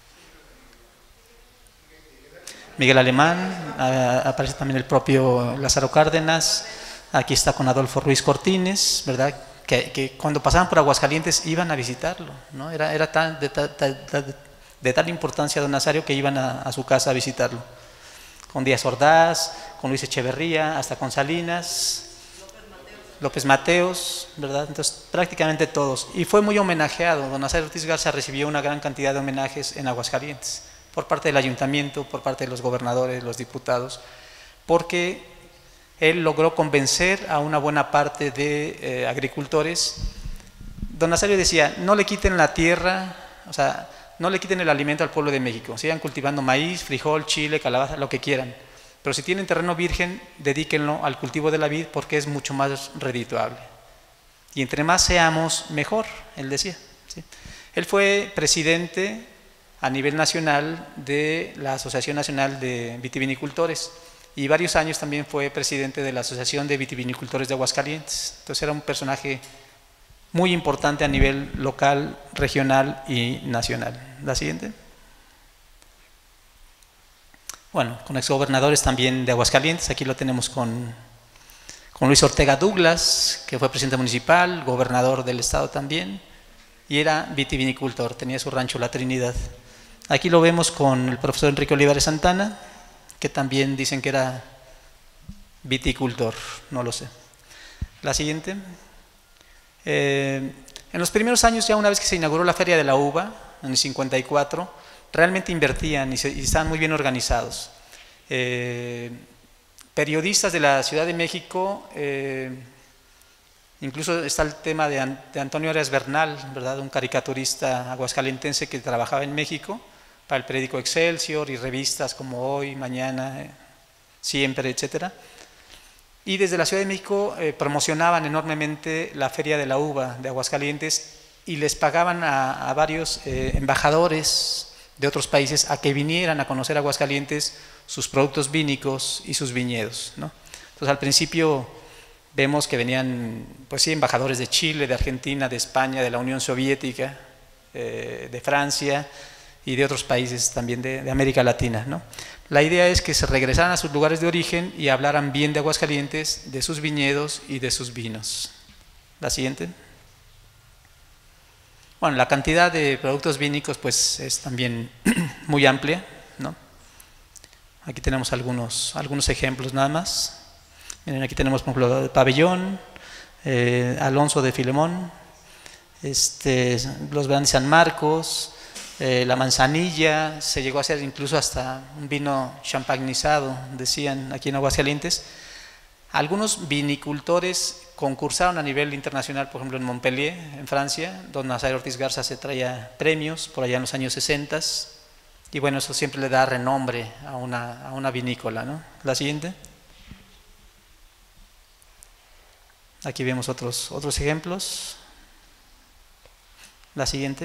Miguel Alemán, a, aparece también el propio Lázaro Cárdenas. Aquí está con Adolfo Ruiz Cortines, ¿verdad? Que, que cuando pasaban por Aguascalientes iban a visitarlo, ¿no? Era, era tan, de, de, de, de tal importancia don Nazario que iban a, a su casa a visitarlo. Con Díaz Ordaz, con Luis Echeverría, hasta con Salinas, López Mateos, ¿verdad? Entonces prácticamente todos. Y fue muy homenajeado. Don Nazario Ortiz Garza recibió una gran cantidad de homenajes en Aguascalientes, por parte del ayuntamiento, por parte de los gobernadores, los diputados, porque él logró convencer a una buena parte de eh, agricultores. Don Nazario decía, no le quiten la tierra, o sea, no le quiten el alimento al pueblo de México, sigan cultivando maíz, frijol, chile, calabaza, lo que quieran, pero si tienen terreno virgen, dedíquenlo al cultivo de la vid porque es mucho más redituable. Y entre más seamos, mejor, él decía, ¿sí? Él fue presidente a nivel nacional de la Asociación Nacional de Vitivinicultores y varios años también fue presidente de la Asociación de Vitivinicultores de Aguascalientes. Entonces era un personaje muy importante a nivel local, regional y nacional. La siguiente. Bueno, con exgobernadores también de Aguascalientes, aquí lo tenemos con, con Luis Ortega Douglas, que fue presidente municipal, gobernador del estado también, y era vitivinicultor, tenía su rancho La Trinidad. Aquí lo vemos con el profesor Enrique Olivares Santana, que también dicen que era viticultor, no lo sé. La siguiente. Eh, en los primeros años, ya una vez que se inauguró la Feria de la Uva, en el cincuenta y cuatro, realmente invertían y, se, y estaban muy bien organizados. Eh, periodistas de la Ciudad de México, eh, incluso está el tema de, An, de Antonio Arias Bernal, ¿verdad? Un caricaturista aguascalentense que trabajaba en México para el periódico Excelsior y revistas como Hoy, Mañana, eh, Siempre, etcétera. Y desde la Ciudad de México eh, promocionaban enormemente la Feria de la Uva de Aguascalientes y les pagaban a, a varios eh, embajadores de otros países a que vinieran a conocer Aguascalientes, sus productos vínicos y sus viñedos, ¿no? Entonces al principio vemos que venían, pues sí, embajadores de Chile, de Argentina, de España, de la Unión Soviética, eh, de Francia y de otros países también de, de América Latina, ¿no? La idea es que se regresaran a sus lugares de origen y hablaran bien de Aguascalientes, de sus viñedos y de sus vinos. La siguiente. Bueno, la cantidad de productos vínicos pues es también muy amplia, ¿no? Aquí tenemos algunos, algunos ejemplos nada más. Miren, aquí tenemos por ejemplo el Pabellón, eh, Alonso de Filemón, este, los Grandes San Marcos, eh, la Manzanilla, se llegó a hacer incluso hasta un vino champagnizado, decían aquí en Aguascalientes. Algunos vinicultores concursaron a nivel internacional, por ejemplo en Montpellier, en Francia, don Nazario Ortiz Garza se traía premios por allá en los años sesenta, y bueno, eso siempre le da renombre a una, a una vinícola, ¿no? La siguiente. Aquí vemos otros, otros ejemplos. La siguiente.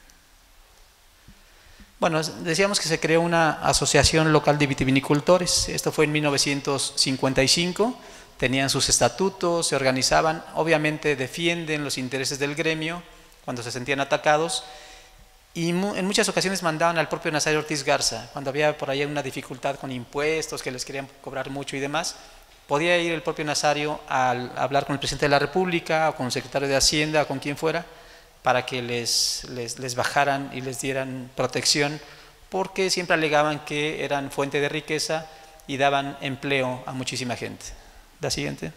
Bueno, decíamos que se creó una asociación local de vitivinicultores, esto fue en mil novecientos cincuenta y cinco, tenían sus estatutos, se organizaban, obviamente defienden los intereses del gremio cuando se sentían atacados y en muchas ocasiones mandaban al propio Nazario Ortiz Garza, cuando había por ahí una dificultad con impuestos, que les querían cobrar mucho y demás, podía ir el propio Nazario a hablar con el presidente de la República o con el secretario de Hacienda o con quien fuera, para que les, les, les bajaran y les dieran protección, porque siempre alegaban que eran fuente de riqueza y daban empleo a muchísima gente. La siguiente.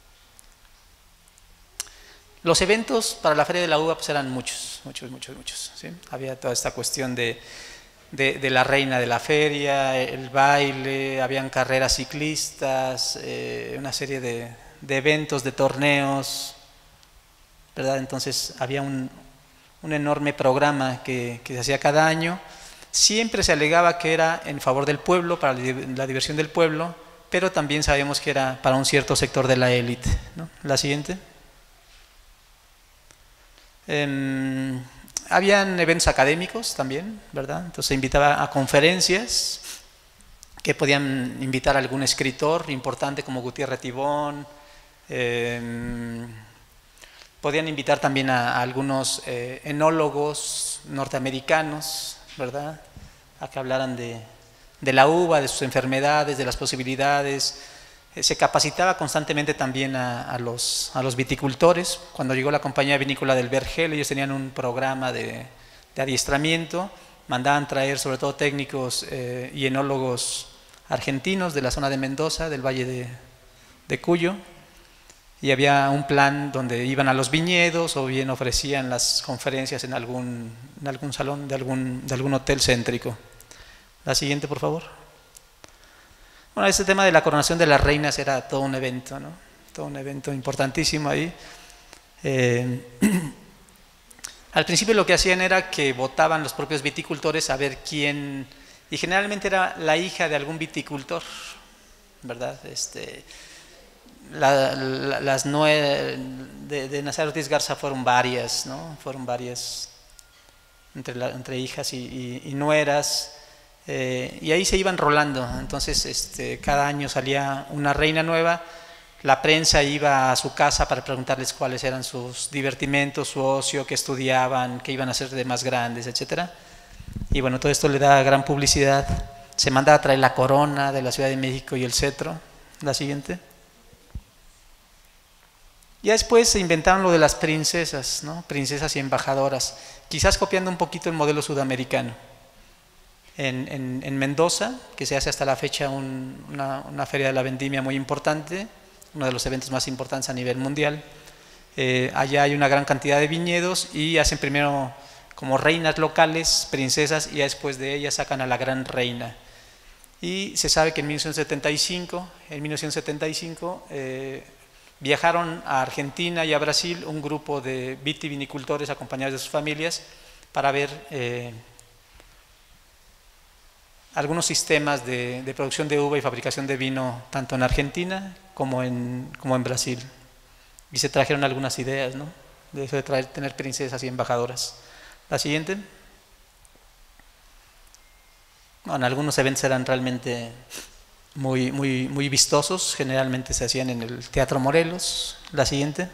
Los eventos para la Feria de la Uva pues eran muchos, muchos, muchos, muchos, ¿sí? Había toda esta cuestión de, de, de la reina de la feria, el baile, habían carreras ciclistas, eh, una serie de, de eventos, de torneos, ¿verdad? Entonces había un, un enorme programa que, que se hacía cada año. Siempre se alegaba que era en favor del pueblo, para la diversión del pueblo, pero también sabemos que era para un cierto sector de la élite, ¿no? La siguiente. Eh, habían eventos académicos también, ¿verdad? Entonces se invitaba a conferencias que podían invitar a algún escritor importante como Gutiérrez Tibón, eh, podían invitar también a, a algunos eh, enólogos norteamericanos, ¿verdad? A que hablaran de, de la uva, de sus enfermedades, de las posibilidades. Eh, se capacitaba constantemente también a, a, los, a los viticultores. Cuando llegó la compañía vinícola del Vergel, ellos tenían un programa de, de adiestramiento, mandaban traer sobre todo técnicos eh, y enólogos argentinos de la zona de Mendoza, del Valle de, de Cuyo, y había un plan donde iban a los viñedos o bien ofrecían las conferencias en algún, en algún salón de algún, de algún hotel céntrico. La siguiente, por favor. Bueno, este tema de la coronación de las reinas era todo un evento, ¿no? Todo un evento importantísimo ahí. Eh, al principio lo que hacían era que votaban los propios viticultores a ver quién, y generalmente era la hija de algún viticultor, ¿verdad? Este... La, la, las nueve de, de Nazario Ortiz Garza fueron varias, ¿no? Fueron varias, entre, la, entre hijas y, y, y nueras, eh, y ahí se iban rolando. Entonces este, cada año salía una reina nueva, la prensa iba a su casa para preguntarles cuáles eran sus divertimentos, su ocio, qué estudiaban, qué iban a hacer de más grandes, etcétera. Y bueno, todo esto le da gran publicidad. Se manda a traer la corona de la Ciudad de México y el cetro. La siguiente. Ya después se inventaron lo de las princesas, ¿no? Princesas y embajadoras, quizás copiando un poquito el modelo sudamericano. En, en, en Mendoza, que se hace hasta la fecha un, una, una feria de la vendimia muy importante, uno de los eventos más importantes a nivel mundial. Eh, allá hay una gran cantidad de viñedos y hacen primero como reinas locales, princesas, y ya después de ellas sacan a la gran reina. Y se sabe que en mil novecientos setenta y cinco, en mil novecientos setenta y cinco eh, viajaron a Argentina y a Brasil un grupo de vitivinicultores acompañados de sus familias para ver eh, algunos sistemas de, de producción de uva y fabricación de vino tanto en Argentina como en, como en Brasil. Y se trajeron algunas ideas, ¿no? De eso de traer, tener princesas y embajadoras. La siguiente. Bueno, algunos eventos eran realmente muy, muy, muy vistosos, generalmente se hacían en el Teatro Morelos. La siguiente.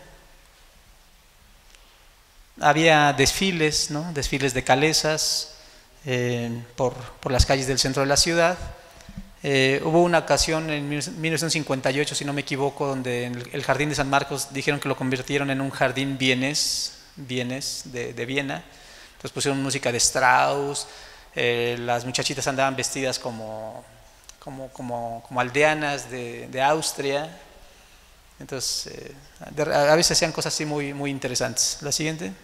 Había desfiles, ¿no? Desfiles de calesas eh, por, por las calles del centro de la ciudad. Eh, hubo una ocasión en mil novecientos cincuenta y ocho, si no me equivoco, donde en el Jardín de San Marcos dijeron que lo convirtieron en un jardín vienés, vienés de, de Viena. Entonces pusieron música de Strauss. Eh, las muchachitas andaban vestidas como, como, como, como aldeanas de, de Austria. Entonces, eh, de, a veces hacían cosas así muy, muy interesantes. La siguiente.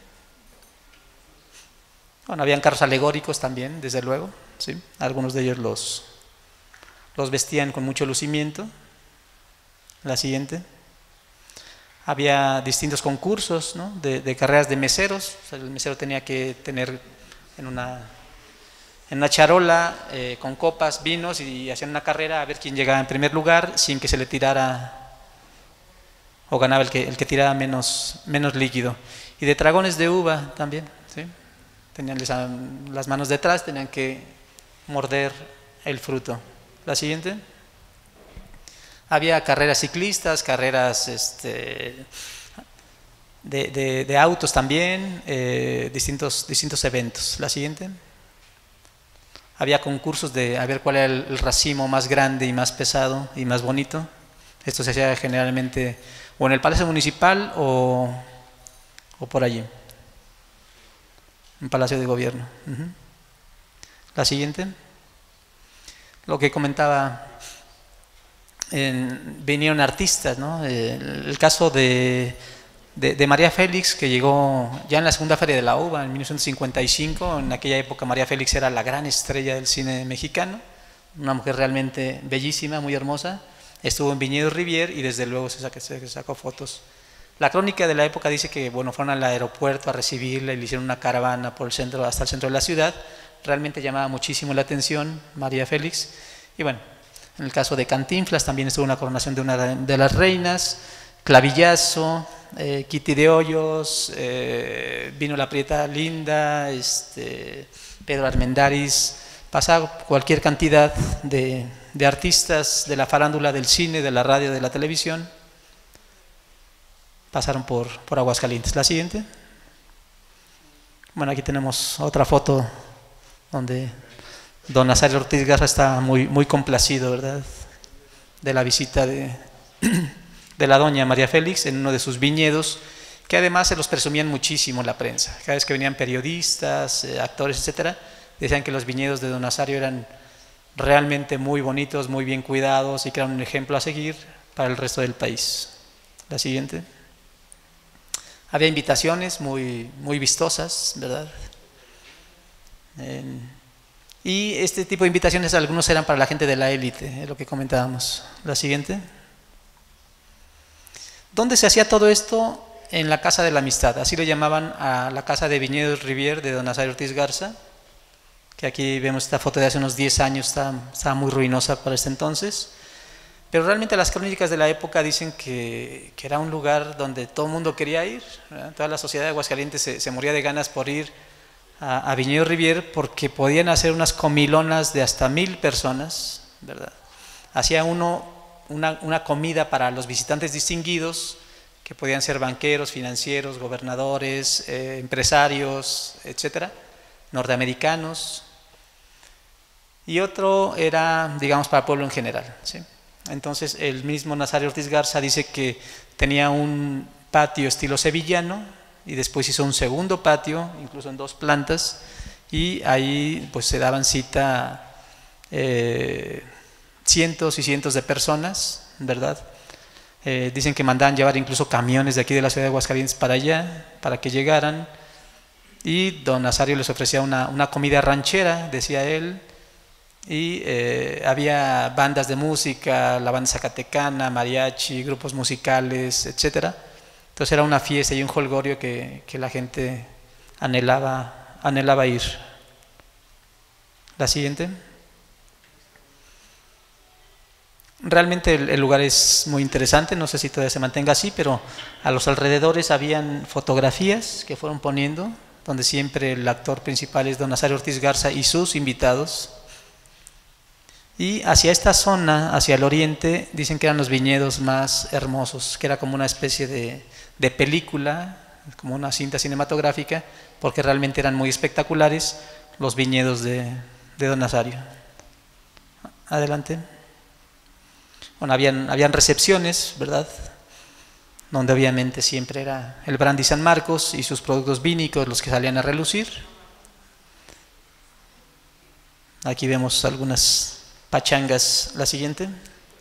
Bueno, habían carros alegóricos también, desde luego, ¿sí? Algunos de ellos los, los vestían con mucho lucimiento. La siguiente. Había distintos concursos, ¿no? de, de carreras de meseros. O sea, el mesero tenía que tener en una... en una charola eh, con copas, vinos, y hacían una carrera a ver quién llegaba en primer lugar sin que se le tirara, o ganaba el que, el que tiraba menos, menos líquido. Y de dragones de uva también, ¿sí? Tenían las manos detrás, tenían que morder el fruto. La siguiente. Había carreras ciclistas, carreras este, de, de, de autos también, eh, distintos, distintos eventos. La siguiente. Había concursos de a ver cuál era el, el racimo más grande y más pesado y más bonito. Esto se hacía generalmente o en el Palacio Municipal o, o por allí, en Palacio de Gobierno. Uh-huh. La siguiente. Lo que comentaba, en, vinieron artistas, ¿no? El, el caso de... De, de María Félix, que llegó ya en la segunda Feria de la Uva en mil novecientos cincuenta y cinco. En aquella época María Félix era la gran estrella del cine mexicano, una mujer realmente bellísima, muy hermosa. Estuvo en Viñedo Rivier y desde luego se sacó, se sacó fotos. La crónica de la época dice que bueno, fueron al aeropuerto a recibirla y le hicieron una caravana por el centro, hasta el centro de la ciudad. Realmente llamaba muchísimo la atención María Félix. Y bueno, en el caso de Cantinflas también estuvo una coronación de una de las reinas, Clavillazo, Eh, Kitty de Hoyos, eh, vino la Prieta Linda, este, Pedro Armendáriz, pasaba cualquier cantidad de, de artistas de la farándula, del cine, de la radio, de la televisión, pasaron por, por Aguascalientes. La siguiente. Bueno, aquí tenemos otra foto donde don Nazario Ortiz Garza está muy, muy complacido, ¿verdad?, de la visita de... de la doña María Félix en uno de sus viñedos, que además se los presumían muchísimo la prensa. Cada vez que venían periodistas, eh, actores, etcétera, decían que los viñedos de don Nazario eran realmente muy bonitos, muy bien cuidados y que eran un ejemplo a seguir para el resto del país. La siguiente. Había invitaciones muy, muy vistosas, ¿verdad? Eh, y este tipo de invitaciones, algunos eran para la gente de la élite, es lo que comentábamos. La siguiente. ¿Dónde se hacía todo esto? En la Casa de la Amistad, así lo llamaban a la casa de Viñedos Rivier de don Nazario Ortiz Garza, que aquí vemos esta foto de hace unos diez años, estaba, estaba muy ruinosa para este entonces, pero realmente las crónicas de la época dicen que, que era un lugar donde todo el mundo quería ir, ¿verdad? Toda la sociedad de Aguascalientes se, se moría de ganas por ir a, a Viñedo Rivier porque podían hacer unas comilonas de hasta mil personas, ¿verdad? Hacía uno una, una comida para los visitantes distinguidos, que podían ser banqueros, financieros, gobernadores, eh, empresarios, etcétera, norteamericanos, y otro era, digamos, para el pueblo en general, ¿sí? Entonces el mismo Nazario Ortiz Garza dice que tenía un patio estilo sevillano y después hizo un segundo patio, incluso en dos plantas, y ahí pues se daban cita eh, cientos y cientos de personas, ¿verdad? Eh, dicen que mandaban llevar incluso camiones de aquí de la ciudad de Aguascalientes para allá, para que llegaran, y don Nazario les ofrecía una, una comida ranchera, decía él, y eh, había bandas de música, la banda zacatecana, mariachi, grupos musicales, etcétera. Entonces era una fiesta y un jolgorio que, que la gente anhelaba, anhelaba ir. La siguiente. Realmente el, el lugar es muy interesante, no sé si todavía se mantenga así, pero a los alrededores habían fotografías que fueron poniendo, donde siempre el actor principal es don Nazario Ortiz Garza y sus invitados. Y hacia esta zona, hacia el oriente, dicen que eran los viñedos más hermosos, que era como una especie de, de película, como una cinta cinematográfica, porque realmente eran muy espectaculares los viñedos de, de don Nazario. Adelante. Bueno, habían, habían recepciones, ¿verdad? Donde obviamente siempre era el brandy San Marcos y sus productos vínicos los que salían a relucir. Aquí vemos algunas pachangas. La siguiente.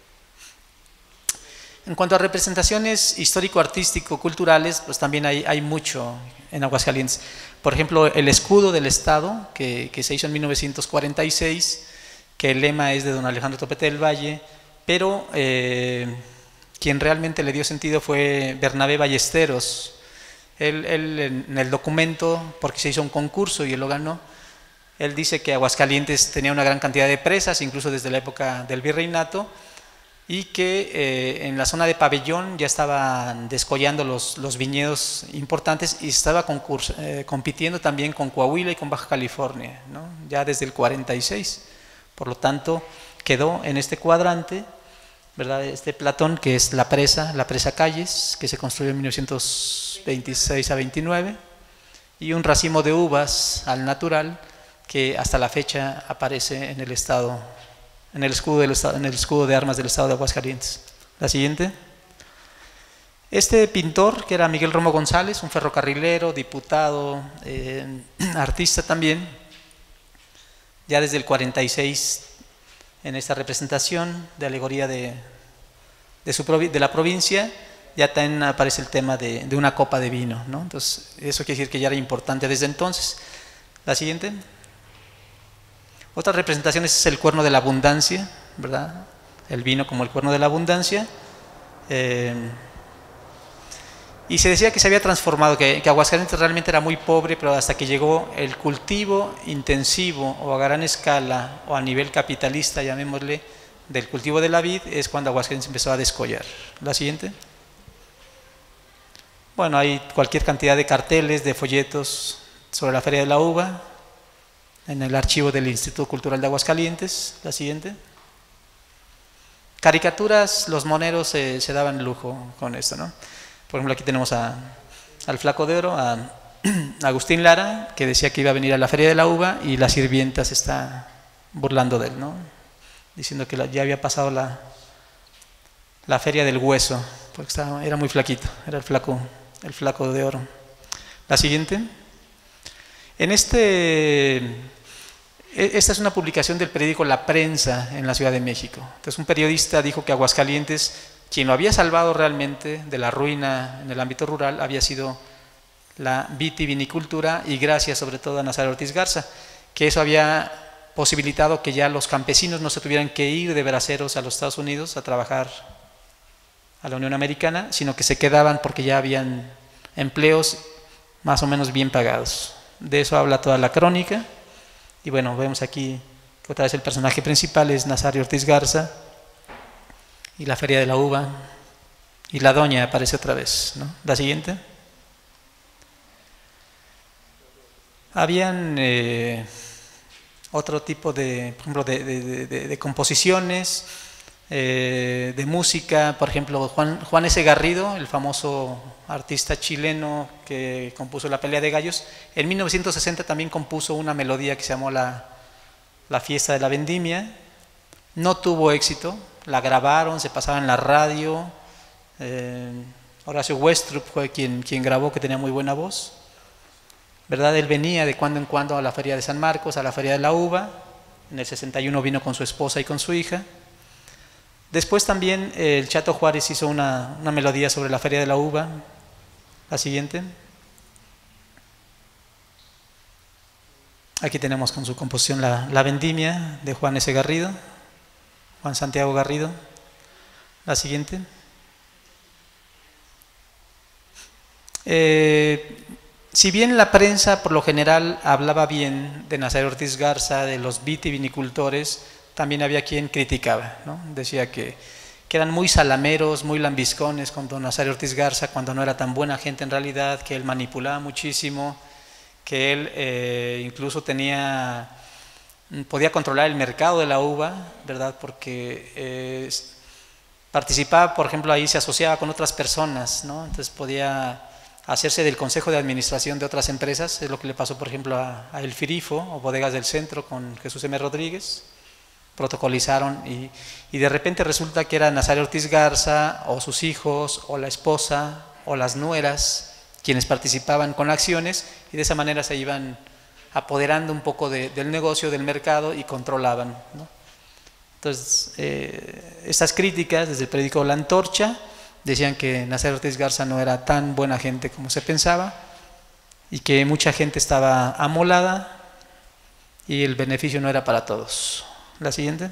En cuanto a representaciones histórico-artístico-culturales, pues también hay, hay mucho en Aguascalientes. Por ejemplo, el escudo del Estado, que, que se hizo en mil novecientos cuarenta y seis, que el lema es de don Alejandro Topete del Valle, pero eh, quien realmente le dio sentido fue Bernabé Ballesteros. Él, él en el documento, porque se hizo un concurso y él lo ganó, él dice que Aguascalientes tenía una gran cantidad de presas, incluso desde la época del virreinato, y que eh, en la zona de Pabellón ya estaban descollando los, los viñedos importantes y estaba concurso, eh, compitiendo también con Coahuila y con Baja California, ¿no? Ya desde el cuarenta y seis. Por lo tanto, quedó en este cuadrante, ¿verdad? Este platón que es la presa, la presa Calles, que se construyó en mil novecientos veintiséis a veintinueve, y un racimo de uvas al natural, que hasta la fecha aparece en el estado, en el escudo del estado, en el escudo de armas del estado de Aguascalientes. La siguiente. Este pintor, que era Miguel Romo González, un ferrocarrilero, diputado, eh, artista también, ya desde el cuarenta y seis, en esta representación de alegoría de, de, su, de la provincia, ya también aparece el tema de, de una copa de vino, ¿no? Entonces, eso quiere decir que ya era importante desde entonces. La siguiente. Otra representación es el cuerno de la abundancia, ¿verdad? El vino como el cuerno de la abundancia. Eh, y se decía que se había transformado, que, que Aguascalientes realmente era muy pobre, pero hasta que llegó el cultivo intensivo o a gran escala o a nivel capitalista, llamémosle, del cultivo de la vid, es cuando Aguascalientes empezó a descollar. La siguiente. Bueno, hay cualquier cantidad de carteles, de folletos sobre la Feria de la Uva, en el archivo del Instituto Cultural de Aguascalientes. La siguiente. Caricaturas, los moneros eh, se daban lujo con esto, ¿no? Por ejemplo, aquí tenemos a, al Flaco de Oro, a, a Agustín Lara, que decía que iba a venir a la Feria de la Uva y la sirvienta se está burlando de él, ¿no? Diciendo que la, ya había pasado la, la Feria del Hueso, porque estaba, era muy flaquito, era el flaco, el Flaco de Oro. La siguiente. En este... Esta es una publicación del periódico La Prensa en la Ciudad de México. Entonces un periodista dijo que Aguascalientes, quien lo había salvado realmente de la ruina en el ámbito rural, había sido la vitivinicultura, y gracias sobre todo a Nazario Ortiz Garza, que eso había posibilitado que ya los campesinos no se tuvieran que ir de braceros a los Estados Unidos a trabajar a la Unión Americana, sino que se quedaban porque ya habían empleos más o menos bien pagados. De eso habla toda la crónica. Y bueno, vemos aquí que otra vez el personaje principal es Nazario Ortiz Garza, y la Feria de la Uva, y la doña aparece otra vez, ¿no? La siguiente. Habían eh, otro tipo de, por ejemplo, de, de, de, de composiciones, eh, de música. Por ejemplo, Juan, Juan S. Garrido, el famoso artista chileno que compuso La Pelea de Gallos, en mil novecientos sesenta también compuso una melodía que se llamó La, la Fiesta de la Vendimia. No tuvo éxito, la grabaron, se pasaba en la radio. eh, Horacio Westrup fue quien, quien grabó, que tenía muy buena voz, ¿verdad? Él venía de cuando en cuando a la Feria de San Marcos, a la Feria de la Uva. En el sesenta y uno vino con su esposa y con su hija. Después también eh, el Chato Juárez hizo una, una melodía sobre la Feria de la Uva. La siguiente. Aquí tenemos con su composición La, la Vendimia, de Juan S. Garrido, Juan Santiago Garrido. La siguiente. Eh, si bien la prensa por lo general hablaba bien de Nazario Ortiz Garza, de los vitivinicultores, también había quien criticaba, ¿no? Decía que, que eran muy salameros, muy lambiscones con don Nazario Ortiz Garza, cuando no era tan buena gente en realidad, que él manipulaba muchísimo, que él eh, incluso tenía, podía controlar el mercado de la uva, ¿verdad? Porque eh, participaba, por ejemplo, ahí se asociaba con otras personas, ¿no? Entonces podía hacerse del consejo de administración de otras empresas. Es lo que le pasó, por ejemplo, a, a El Firifo o Bodegas del Centro con Jesús M. Rodríguez. Protocolizaron y, y de repente resulta que era Nazario Ortiz Garza o sus hijos o la esposa o las nueras quienes participaban con acciones, y de esa manera se iban apoderando un poco de, del negocio, del mercado, y controlaban, ¿no? Entonces, eh, estas críticas desde el periódico La Antorcha decían que Nazario Ortiz Garza no era tan buena gente como se pensaba, y que mucha gente estaba amolada y el beneficio no era para todos. La siguiente.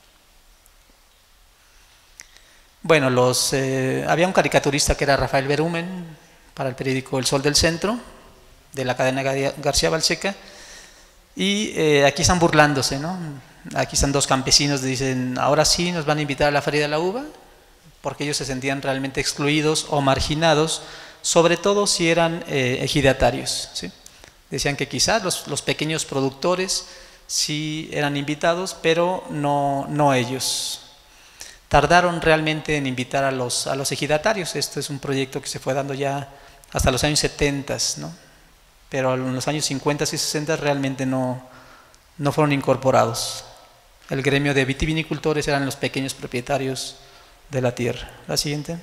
Bueno, los, eh, había un caricaturista que era Rafael Berumen, para el periódico El Sol del Centro, de la cadena García Balseca, y eh, aquí están burlándose, ¿no? Aquí están dos campesinos, dicen, ahora sí nos van a invitar a la Feria de la Uva, porque ellos se sentían realmente excluidos o marginados, sobre todo si eran eh, ejidatarios, ¿sí? Decían que quizás los, los pequeños productores sí eran invitados, pero no, no ellos. Tardaron realmente en invitar a los, a los ejidatarios. Esto es un proyecto que se fue dando ya hasta los años setenta, ¿no? Pero en los años cincuenta y sesenta realmente no, no fueron incorporados. El gremio de vitivinicultores eran los pequeños propietarios de la tierra. La siguiente.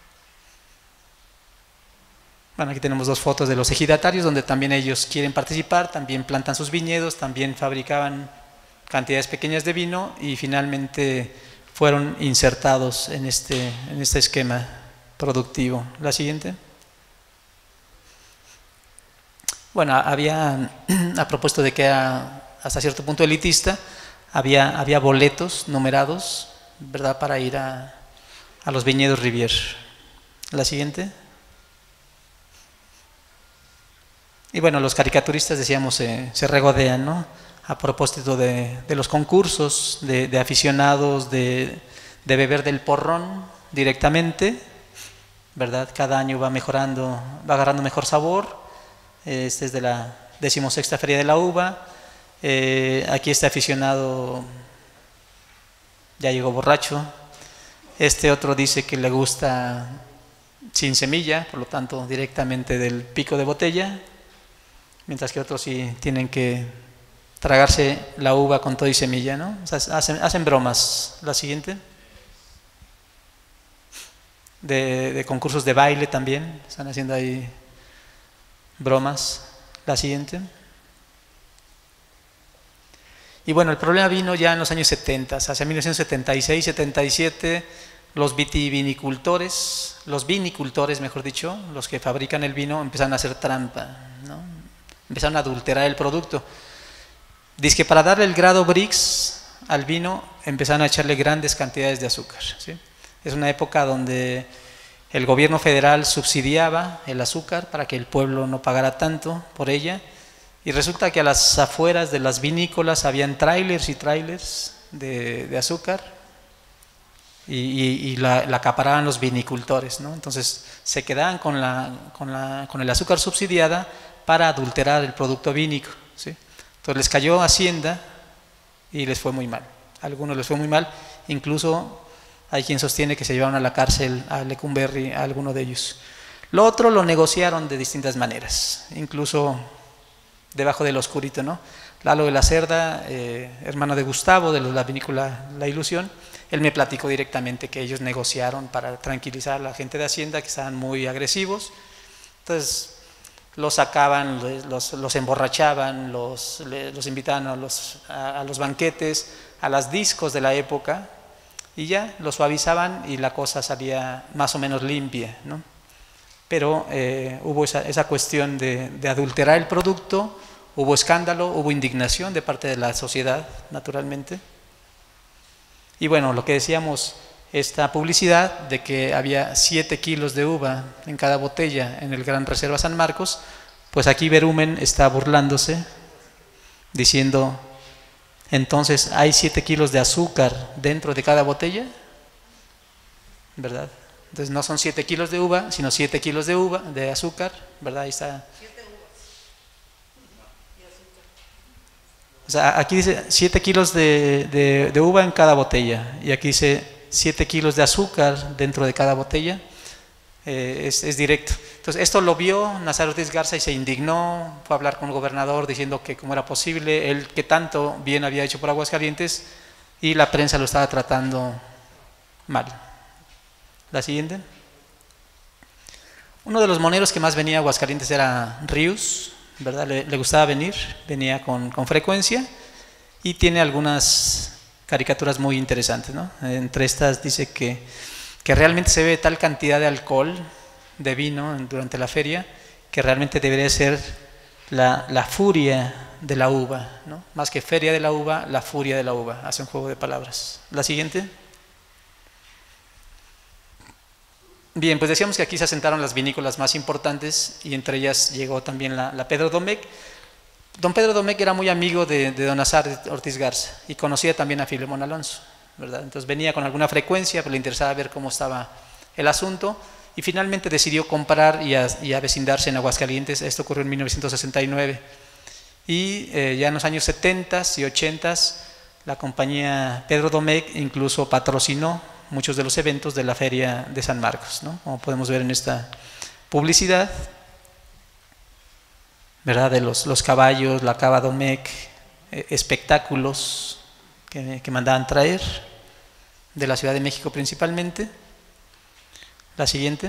Bueno, aquí tenemos dos fotos de los ejidatarios, donde también ellos quieren participar, también plantan sus viñedos, también fabricaban cantidades pequeñas de vino y finalmente fueron insertados en este, en este esquema productivo. La siguiente. Bueno, había, a propósito de que era hasta cierto punto elitista, había, había boletos numerados, ¿verdad?, para ir a, a los viñedos Rivier. La siguiente. Y bueno, los caricaturistas, decíamos, eh, se regodean, ¿no? A propósito de, de los concursos, de, de aficionados, de, de beber del porrón directamente, ¿verdad? Cada año va mejorando, va agarrando mejor sabor. Este es de la decimosexta Feria de la Uva. Eh, aquí este aficionado ya llegó borracho. Este otro dice que le gusta sin semilla, por lo tanto directamente del pico de botella, mientras que otros sí tienen que tragarse la uva con todo y semilla, ¿no? O sea, hacen, hacen bromas. La siguiente. De, de concursos de baile también, están haciendo ahí bromas. La siguiente. Y bueno, el problema vino ya en los años setenta, hacia mil novecientos setenta y seis, setenta y siete, los vitivinicultores, los vinicultores, mejor dicho, los que fabrican el vino, empezaron a hacer trampa, ¿no? Empezaron a adulterar el producto. Dice que para darle el grado Brix al vino, empezaron a echarle grandes cantidades de azúcar, ¿sí? Es una época donde el gobierno federal subsidiaba el azúcar para que el pueblo no pagara tanto por ella, y resulta que a las afueras de las vinícolas habían trailers y trailers de, de azúcar, y, y, y la, la acaparaban los vinicultores, ¿no? Entonces se quedaban con, la, con, la, con el azúcar subsidiada, para adulterar el producto vínico, ¿sí? Entonces les cayó Hacienda y les fue muy mal. A algunos les fue muy mal, incluso hay quien sostiene que se llevaron a la cárcel a Lecumberri, a alguno de ellos. Lo otro lo negociaron de distintas maneras, incluso debajo del oscurito, ¿no? Lalo de la Cerda, eh, hermano de Gustavo, de la vinícola La Ilusión, él me platicó directamente que ellos negociaron para tranquilizar a la gente de Hacienda, que estaban muy agresivos. Entonces los sacaban, los, los emborrachaban, los, los invitaban a los, a, a los banquetes, a las discos de la época, y ya los suavizaban y la cosa salía más o menos limpia, ¿no? Pero eh, hubo esa, esa cuestión de, de adulterar el producto, hubo escándalo, hubo indignación de parte de la sociedad, naturalmente. Y bueno, lo que decíamos, esta publicidad de que había siete kilos de uva en cada botella en el Gran Reserva San Marcos, pues aquí Verumen está burlándose, diciendo, entonces, ¿hay siete kilos de azúcar dentro de cada botella? ¿Verdad? Entonces no son siete kilos de uva, sino siete kilos de uva, de azúcar, ¿verdad? Ahí está. O sea, aquí dice siete kilos de, de, de uva en cada botella, y aquí dice siete kilos de azúcar dentro de cada botella. Eh, es, es directo. Entonces esto lo vio Nazario Ortiz Garza y se indignó, fue a hablar con el gobernador diciendo que cómo era posible, él que tanto bien había hecho por Aguascalientes, y la prensa lo estaba tratando mal. La siguiente. Uno de los moneros que más venía a Aguascalientes era Ríos, ¿verdad? Le, le gustaba venir, venía con, con frecuencia, y tiene algunas caricaturas muy interesantes, ¿no? Entre estas dice que que realmente se bebe tal cantidad de alcohol, de vino durante la feria, que realmente debería ser la, la furia de la uva, ¿no? Más que feria de la uva, la furia de la uva. Hace un juego de palabras. La siguiente. Bien, pues decíamos que aquí se asentaron las vinícolas más importantes, y entre ellas llegó también la, la Pedro Domecq. Don Pedro Domecq era muy amigo de, de don Nazario Ortiz Garza y conocía también a Filemón Alonso, ¿verdad? Entonces venía con alguna frecuencia, pero le interesaba ver cómo estaba el asunto, y finalmente decidió comprar y, a, y avecindarse en Aguascalientes. Esto ocurrió en mil novecientos sesenta y nueve, y eh, ya en los años setenta y ochenta la compañía Pedro Domecq incluso patrocinó muchos de los eventos de la Feria de San Marcos, ¿no? Como podemos ver en esta publicidad, ¿verdad? De los, los caballos, la cava Domecq, eh, espectáculos que, que mandaban traer de la Ciudad de México principalmente. La siguiente.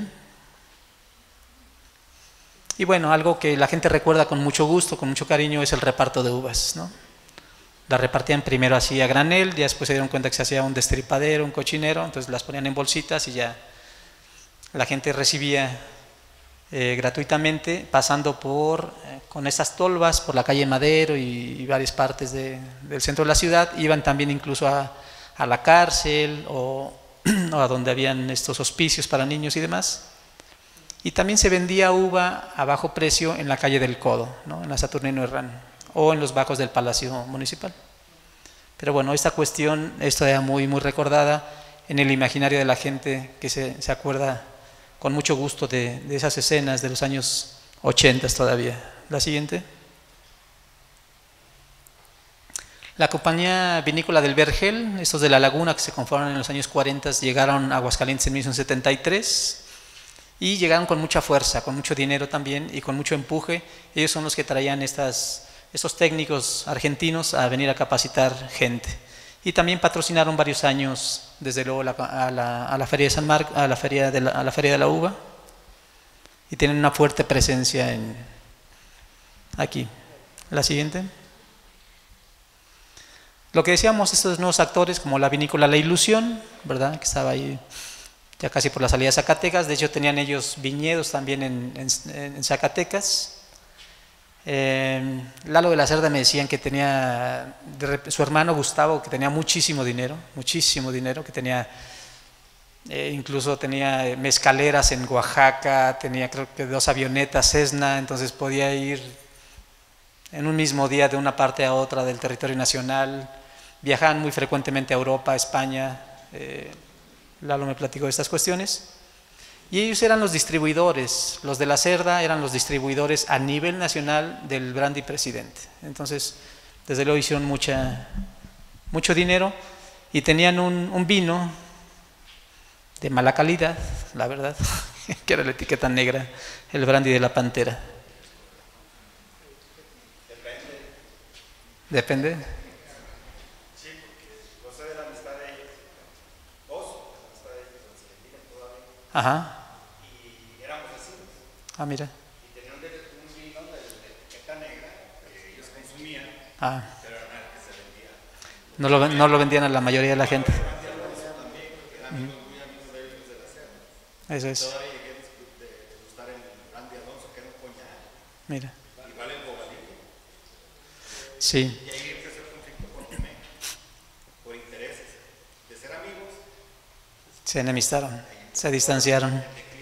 Y bueno, algo que la gente recuerda con mucho gusto, con mucho cariño, es el reparto de uvas, ¿no? La repartían primero así a granel, ya después se dieron cuenta que se hacía un destripadero, un cochinero, entonces las ponían en bolsitas y ya la gente recibía eh, gratuitamente, pasando por eh, con estas tolvas por la calle Madero y, y varias partes de, del centro de la ciudad. Iban también incluso a, a la cárcel o, o a donde habían estos hospicios para niños y demás. Y también se vendía uva a bajo precio en la calle del Codo, ¿no? En la Saturnino Herrán, o en los bajos del Palacio Municipal. Pero bueno, esta cuestión, esto era muy, muy recordada en el imaginario de la gente, que se, se acuerda con mucho gusto de, de esas escenas de los años ochenta todavía. La siguiente. La compañía vinícola del Vergel, estos de La Laguna que se conformaron en los años cuarenta, llegaron a Aguascalientes en mil novecientos setenta y tres y llegaron con mucha fuerza, con mucho dinero también y con mucho empuje. Ellos son los que traían estas, estos técnicos argentinos a venir a capacitar gente. Y también patrocinaron varios años, desde luego, la, a, la, a la Feria de San Marcos, a la Feria de la, a la Feria de la Uva, y tienen una fuerte presencia en, aquí. La siguiente. Lo que decíamos, estos nuevos actores, como la vinícola La Ilusión, ¿verdad? Que estaba ahí ya casi por la salida de Zacatecas. De hecho, tenían ellos viñedos también en, en, en Zacatecas. Eh, Lalo de la Cerda me decían que tenía, de, su hermano Gustavo, que tenía muchísimo dinero, muchísimo dinero, que tenía, eh, incluso tenía mezcaleras en Oaxaca, tenía creo que dos avionetas Cessna, entonces podía ir en un mismo día de una parte a otra del territorio nacional. Viajaban muy frecuentemente a Europa, a España. eh, Lalo me platicó de estas cuestiones. Y ellos eran los distribuidores, los de la Cerda eran los distribuidores a nivel nacional del brandy Presidente. Entonces, desde luego hicieron mucha, mucho dinero y tenían un, un vino de mala calidad, la verdad, que era la etiqueta negra, el brandy de la Pantera. Depende. Depende. Sí, porque yo sé de la amistad de ellos, dos, de la amistad de ellos, se le tiran todavía. Ajá. Y éramos vecinos. Ah, mira. Y tenían un vino de etiqueta negra que ellos consumían, Ah. pero era el que se vendía. No lo, no lo vendían a la mayoría de la gente. Eso es. Todavía llegué a degustar el brandy Alonso, que era un coñac. Mira. Igual el bobadillo. Sí. Y ahí empezó el conflicto con Tomé, por intereses. De ser amigos, Se enemistaron, se distanciaron.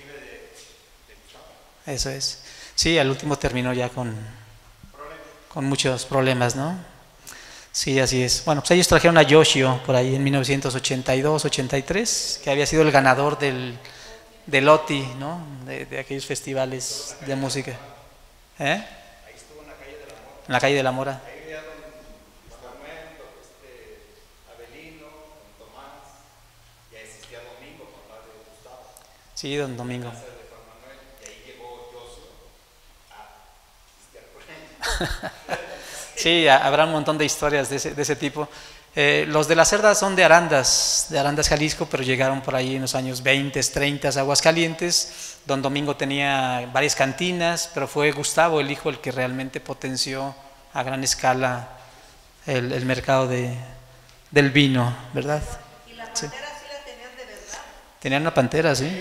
Eso es. Sí, al último terminó ya con, con muchos problemas, ¿no? Sí, así es. Bueno, pues ellos trajeron a Yoshio por ahí en mil novecientos ochenta y dos, ochenta y tres, que había sido el ganador del, del O T I, ¿no? De, de aquellos festivales de música. ¿Eh? ahí estuvo en la calle de la Mora. En la calle de la Mora. Ahí vivía don Manuel, don este, Abelino, don Tomás, ya existía Domingo, papá de Gustavo. Sí, don Domingo. De Juan Manuel, y ahí llegó Yoso a pistear con él. Sí, habrá un montón de historias de ese, de ese tipo. Eh, los de la Cerda son de Arandas, de Arandas, Jalisco, pero llegaron por ahí en los años veinte, treinta a Aguascalientes. Don Domingo tenía varias cantinas, pero fue Gustavo, el hijo, el que realmente potenció a gran escala el, el mercado de, del vino, ¿verdad? ¿Y la Sí. pantera sí la tenían de verdad? Tenían una pantera, sí.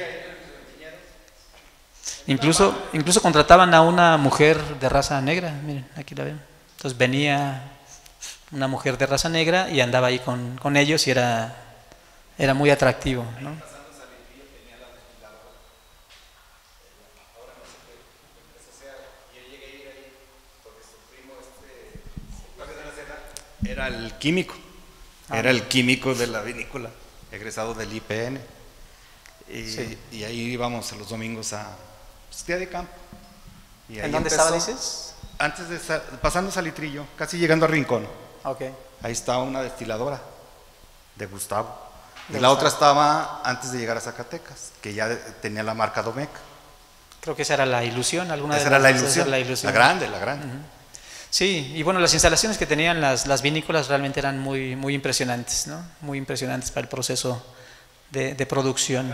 Incluso, incluso contrataban a una mujer de raza negra, miren, aquí la ven. Entonces venía una mujer de raza negra y andaba ahí con, con ellos y era, era muy atractivo, ¿no? Era el químico, era el químico de la vinícola, egresado del I P N. Y, Sí. y ahí íbamos los domingos a pues, día de campo. Y ahí ¿En dónde empezó, estaba, dices? Antes de sa- pasando Salitrillo, casi llegando a Rincón. Ok. Ahí estaba una destiladora de Gustavo. Y De la Gustavo. otra estaba antes de llegar a Zacatecas, que ya de- tenía la marca Domec. Creo que esa era la ilusión, alguna Esa de era las la dos, esa ilusión, era la, la ilusión. grande, la grande. Sí, y bueno, las instalaciones que tenían las, las vinícolas realmente eran muy, muy impresionantes, ¿no? Muy impresionantes para el proceso de, de producción.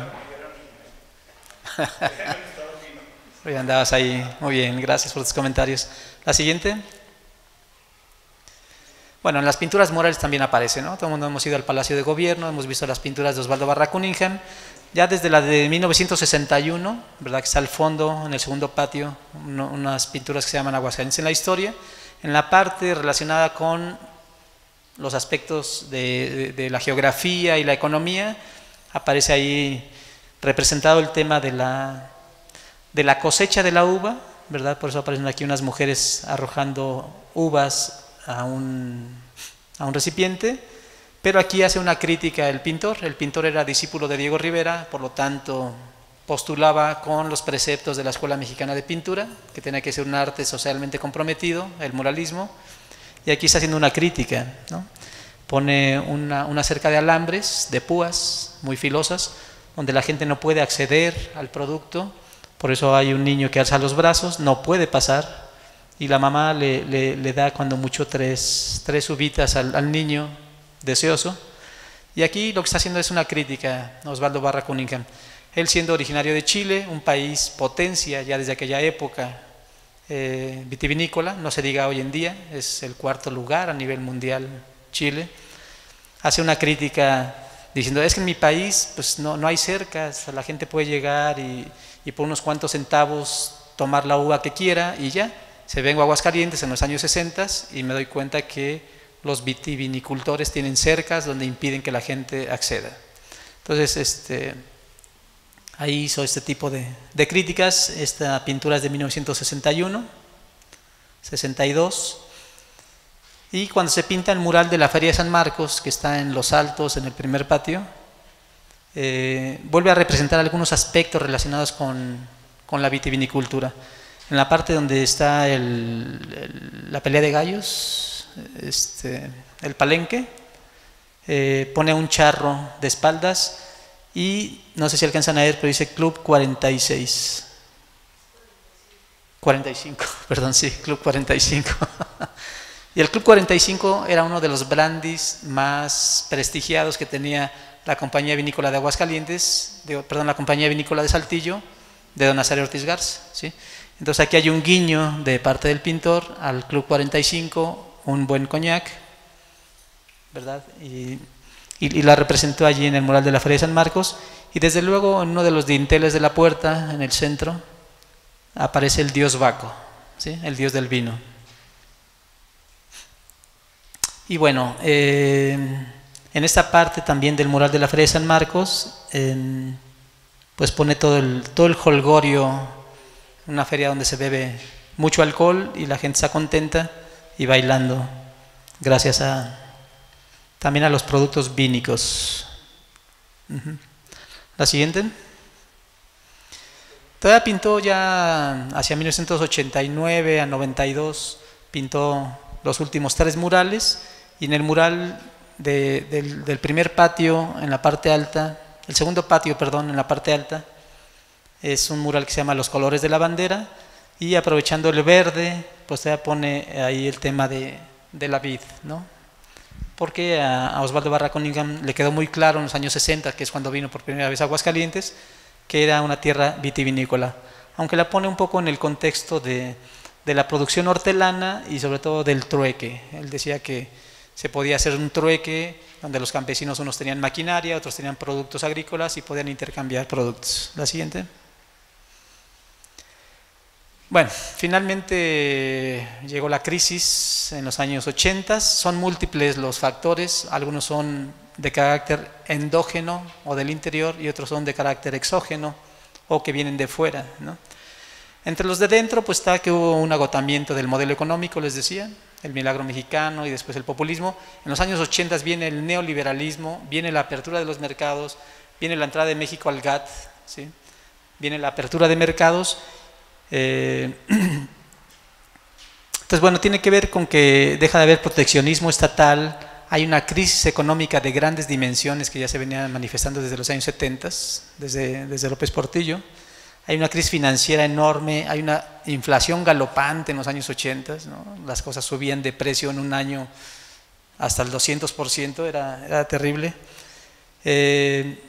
Hoy andabas ahí, muy bien, gracias por tus comentarios. La siguiente. Bueno, en las pinturas murales también aparece, ¿no? Todo el mundo hemos ido al Palacio de Gobierno, hemos visto las pinturas de Osvaldo Barra Cunningham. Ya desde la de mil novecientos sesenta y uno, ¿verdad? Que está al fondo, en el segundo patio, uno, unas pinturas que se llaman Aguascalientes en la historia. En la parte relacionada con los aspectos de, de, de la geografía y la economía, aparece ahí representado el tema de la, de la cosecha de la uva, ¿verdad? Por eso aparecen aquí unas mujeres arrojando uvas a un, a un recipiente, pero aquí hace una crítica el pintor. El pintor era discípulo de Diego Rivera, por lo tanto postulaba con los preceptos de la Escuela Mexicana de Pintura, que tenía que ser un arte socialmente comprometido, el muralismo, y aquí está haciendo una crítica, ¿no? Pone una, una cerca de alambres, de púas muy filosas, donde la gente no puede acceder al producto, por eso hay un niño que alza los brazos, no puede pasar, y la mamá le, le, le da cuando mucho tres, tres uvitas al, al niño deseoso, y aquí lo que está haciendo es una crítica a Osvaldo Barra Cunningham. Él siendo originario de Chile, un país potencia ya desde aquella época eh, vitivinícola, no se diga hoy en día, es el cuarto lugar a nivel mundial Chile, hace una crítica diciendo, es que en mi país pues no, no hay cercas, la gente puede llegar y, y por unos cuantos centavos tomar la uva que quiera y ya. Se vengo a Aguascalientes en los años sesenta y me doy cuenta que los vitivinicultores tienen cercas donde impiden que la gente acceda. Entonces, este... ahí hizo este tipo de, de críticas. Esta pintura es de mil novecientos sesenta y uno, sesenta y dos. Y cuando se pinta el mural de la Feria de San Marcos, que está en Los Altos, en el primer patio, eh, vuelve a representar algunos aspectos relacionados con, con la vitivinicultura. En la parte donde está el, el, la pelea de gallos, este, el palenque, eh, pone un charro de espaldas y no sé si alcanzan a ver, pero dice Club cuarenta y seis. cuarenta y cinco, perdón, sí, Club cuarenta y cinco. Y el Club cuarenta y cinco era uno de los brandis más prestigiados que tenía la Compañía Vinícola de Aguascalientes, de, perdón, la Compañía Vinícola de Saltillo, de don Nazario Ortiz Garza, ¿sí? Entonces aquí hay un guiño de parte del pintor al Club cuarenta y cinco, un buen coñac, ¿verdad? Y, y, y la representó allí en el mural de la Feria de San Marcos, y desde luego en uno de los dinteles de la puerta, en el centro, aparece el dios Baco, ¿sí? El dios del vino. Y bueno, eh, en esta parte también del mural de la Feria de San Marcos, eh, pues pone todo el, todo el jolgorio, una feria donde se bebe mucho alcohol y la gente está contenta y bailando, gracias a también a los productos vínicos. Uh-huh. La siguiente. Todavía pintó ya hacia mil novecientos ochenta y nueve a noventa y dos, pintó los últimos tres murales, y en el mural de, del, del primer patio en la parte alta, el segundo patio, perdón, en la parte alta, es un mural que se llama Los colores de la bandera, y aprovechando el verde, pues todavía pone ahí el tema de, de la vid, ¿no? Porque a, a Osvaldo Barra Cunningham le quedó muy claro en los años sesenta, que es cuando vino por primera vez a Aguascalientes, que era una tierra vitivinícola, aunque la pone un poco en el contexto de, de la producción hortelana y sobre todo del trueque. Él decía que se podía hacer un trueque donde los campesinos, unos tenían maquinaria, otros tenían productos agrícolas y podían intercambiar productos. La siguiente. Bueno, finalmente llegó la crisis en los años ochenta, son múltiples los factores, algunos son de carácter endógeno o del interior y otros son de carácter exógeno o que vienen de fuera, ¿no? Entre los de dentro pues está que hubo un agotamiento del modelo económico, les decía, el milagro mexicano y después el populismo. En los años ochenta viene el neoliberalismo, viene la apertura de los mercados, viene la entrada de México al G A T T, ¿sí? Viene la apertura de mercados. Eh, entonces, bueno, tiene que ver con que deja de haber proteccionismo estatal, hay una crisis económica de grandes dimensiones que ya se venía manifestando desde los años setenta, desde, desde López Portillo. Hay una crisis financiera enorme, hay una inflación galopante en los años ochenta, ¿no? Las cosas subían de precio en un año hasta el doscientos por ciento, era, era terrible. Eh,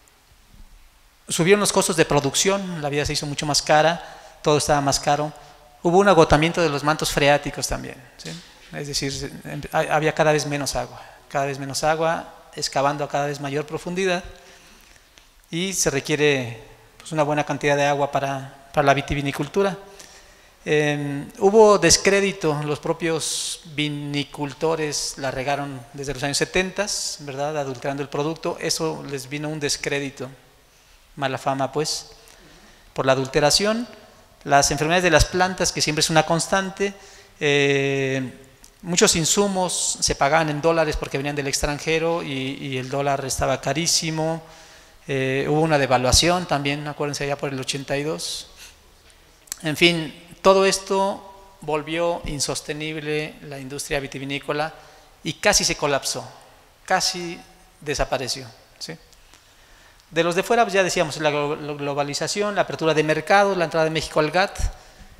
subieron los costos de producción, la vida se hizo mucho más cara, todo estaba más caro. Hubo un agotamiento de los mantos freáticos también, ¿sí? Es decir, había cada vez menos agua, cada vez menos agua, excavando a cada vez mayor profundidad, y se requiere pues, una buena cantidad de agua para, para la vitivinicultura. Eh, hubo descrédito, los propios vinicultores la regaron desde los años setenta, ¿verdad? Adulterando el producto, eso les vino un descrédito, mala fama pues, por la adulteración. Las enfermedades de las plantas, que siempre es una constante, eh, muchos insumos se pagaban en dólares porque venían del extranjero y, y el dólar estaba carísimo. Eh, hubo una devaluación también, acuérdense, ya por el ochenta y dos. En fin, todo esto volvió insostenible la industria vitivinícola y casi se colapsó, casi desapareció, ¿sí? De los de fuera, pues ya decíamos, la globalización, la apertura de mercados, la entrada de México al G A T T,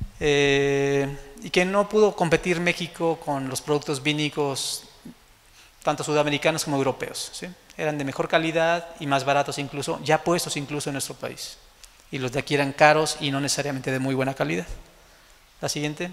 eh, y que no pudo competir México con los productos vínicos, tanto sudamericanos como europeos, ¿sí? Eran de mejor calidad y más baratos incluso, ya puestos incluso en nuestro país. Y los de aquí eran caros y no necesariamente de muy buena calidad. La siguiente.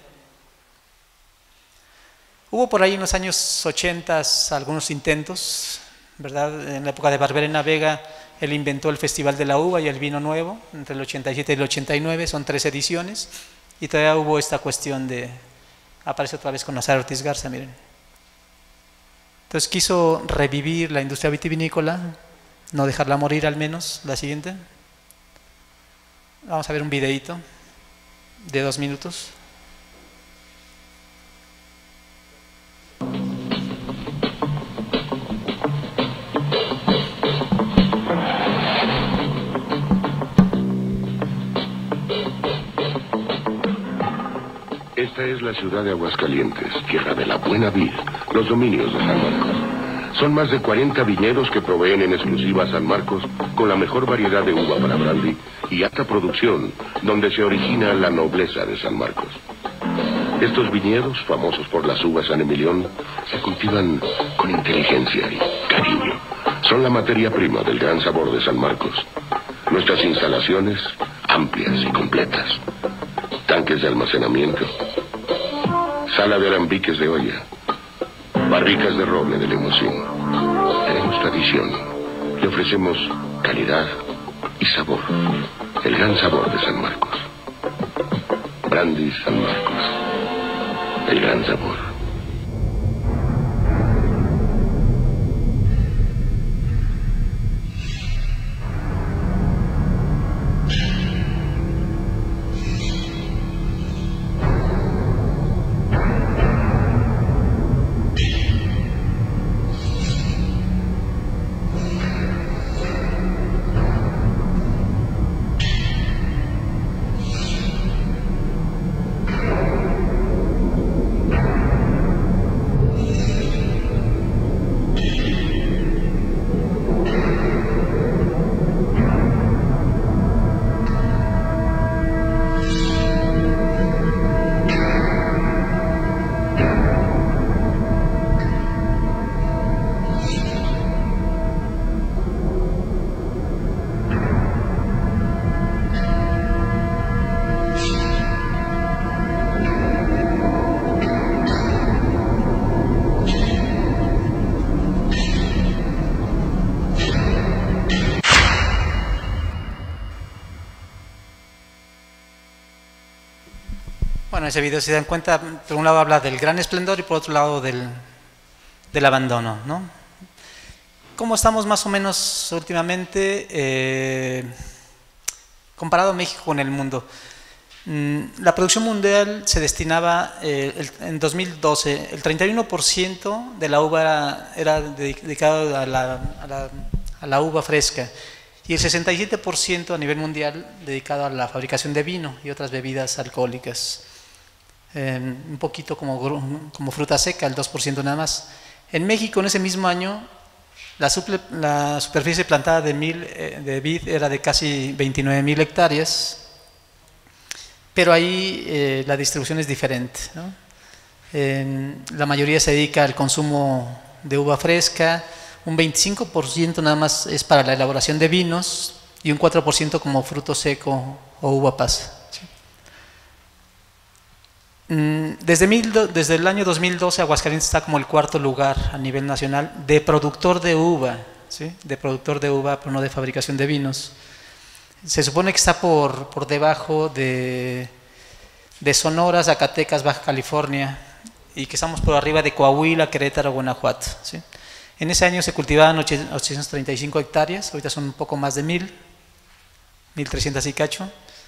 Hubo por ahí en los años ochenta algunos intentos, ¿verdad? En la época de Barberena Vega, él inventó el Festival de la Uva y el Vino Nuevo, entre el ochenta y siete y el ochenta y nueve, son tres ediciones, y todavía hubo esta cuestión de, aparece otra vez con Nazario Ortiz Garza, miren. Entonces quiso revivir la industria vitivinícola, no dejarla morir al menos. La siguiente. Vamos a ver un videíto de dos minutos. Esta es la ciudad de Aguascalientes, tierra de la buena vid, los dominios de San Marcos. Son más de cuarenta viñedos que proveen en exclusiva a San Marcos con la mejor variedad de uva para brandy y alta producción, donde se origina la nobleza de San Marcos. Estos viñedos, famosos por las uvas San Emilión, se cultivan con inteligencia y cariño. Son la materia prima del gran sabor de San Marcos. Nuestras instalaciones, amplias y completas. Tanques de almacenamiento, sala de alambiques de olla, barricas de roble de limusín. Tenemos tradición, le ofrecemos calidad y sabor, el gran sabor de San Marcos. Brandy San Marcos, el gran sabor. Bueno, ese video, si se dan cuenta, por un lado habla del gran esplendor y por otro lado del, del abandono, ¿no? ¿Cómo estamos más o menos últimamente eh, comparado a México con el mundo? La producción mundial se destinaba, eh, el, en dos mil doce, el treinta y uno por ciento de la uva era, era dedicado a la, a, la, a la uva fresca y el sesenta y siete por ciento a nivel mundial dedicado a la fabricación de vino y otras bebidas alcohólicas. Eh, un poquito como, como fruta seca, el dos por ciento nada más. En México, en ese mismo año, la, suple, la superficie plantada de, mil, eh, de vid era de casi veintinueve mil hectáreas, pero ahí eh, la distribución es diferente, ¿no? Eh, la mayoría se dedica al consumo de uva fresca, un veinticinco por ciento nada más es para la elaboración de vinos y un cuatro por ciento como fruto seco o uva pasa. Desde, mil, desde el año dos mil doce, Aguascalientes está como el cuarto lugar a nivel nacional de productor de uva, ¿sí? De productor de uva, pero no de fabricación de vinos. Se supone que está por, por debajo de, de Sonora, Zacatecas, Baja California, y que estamos por arriba de Coahuila, Querétaro, Guanajuato, ¿sí? En ese año se cultivaban ochocientas treinta y cinco hectáreas, ahorita son un poco más de mil, mil trescientas y cacho.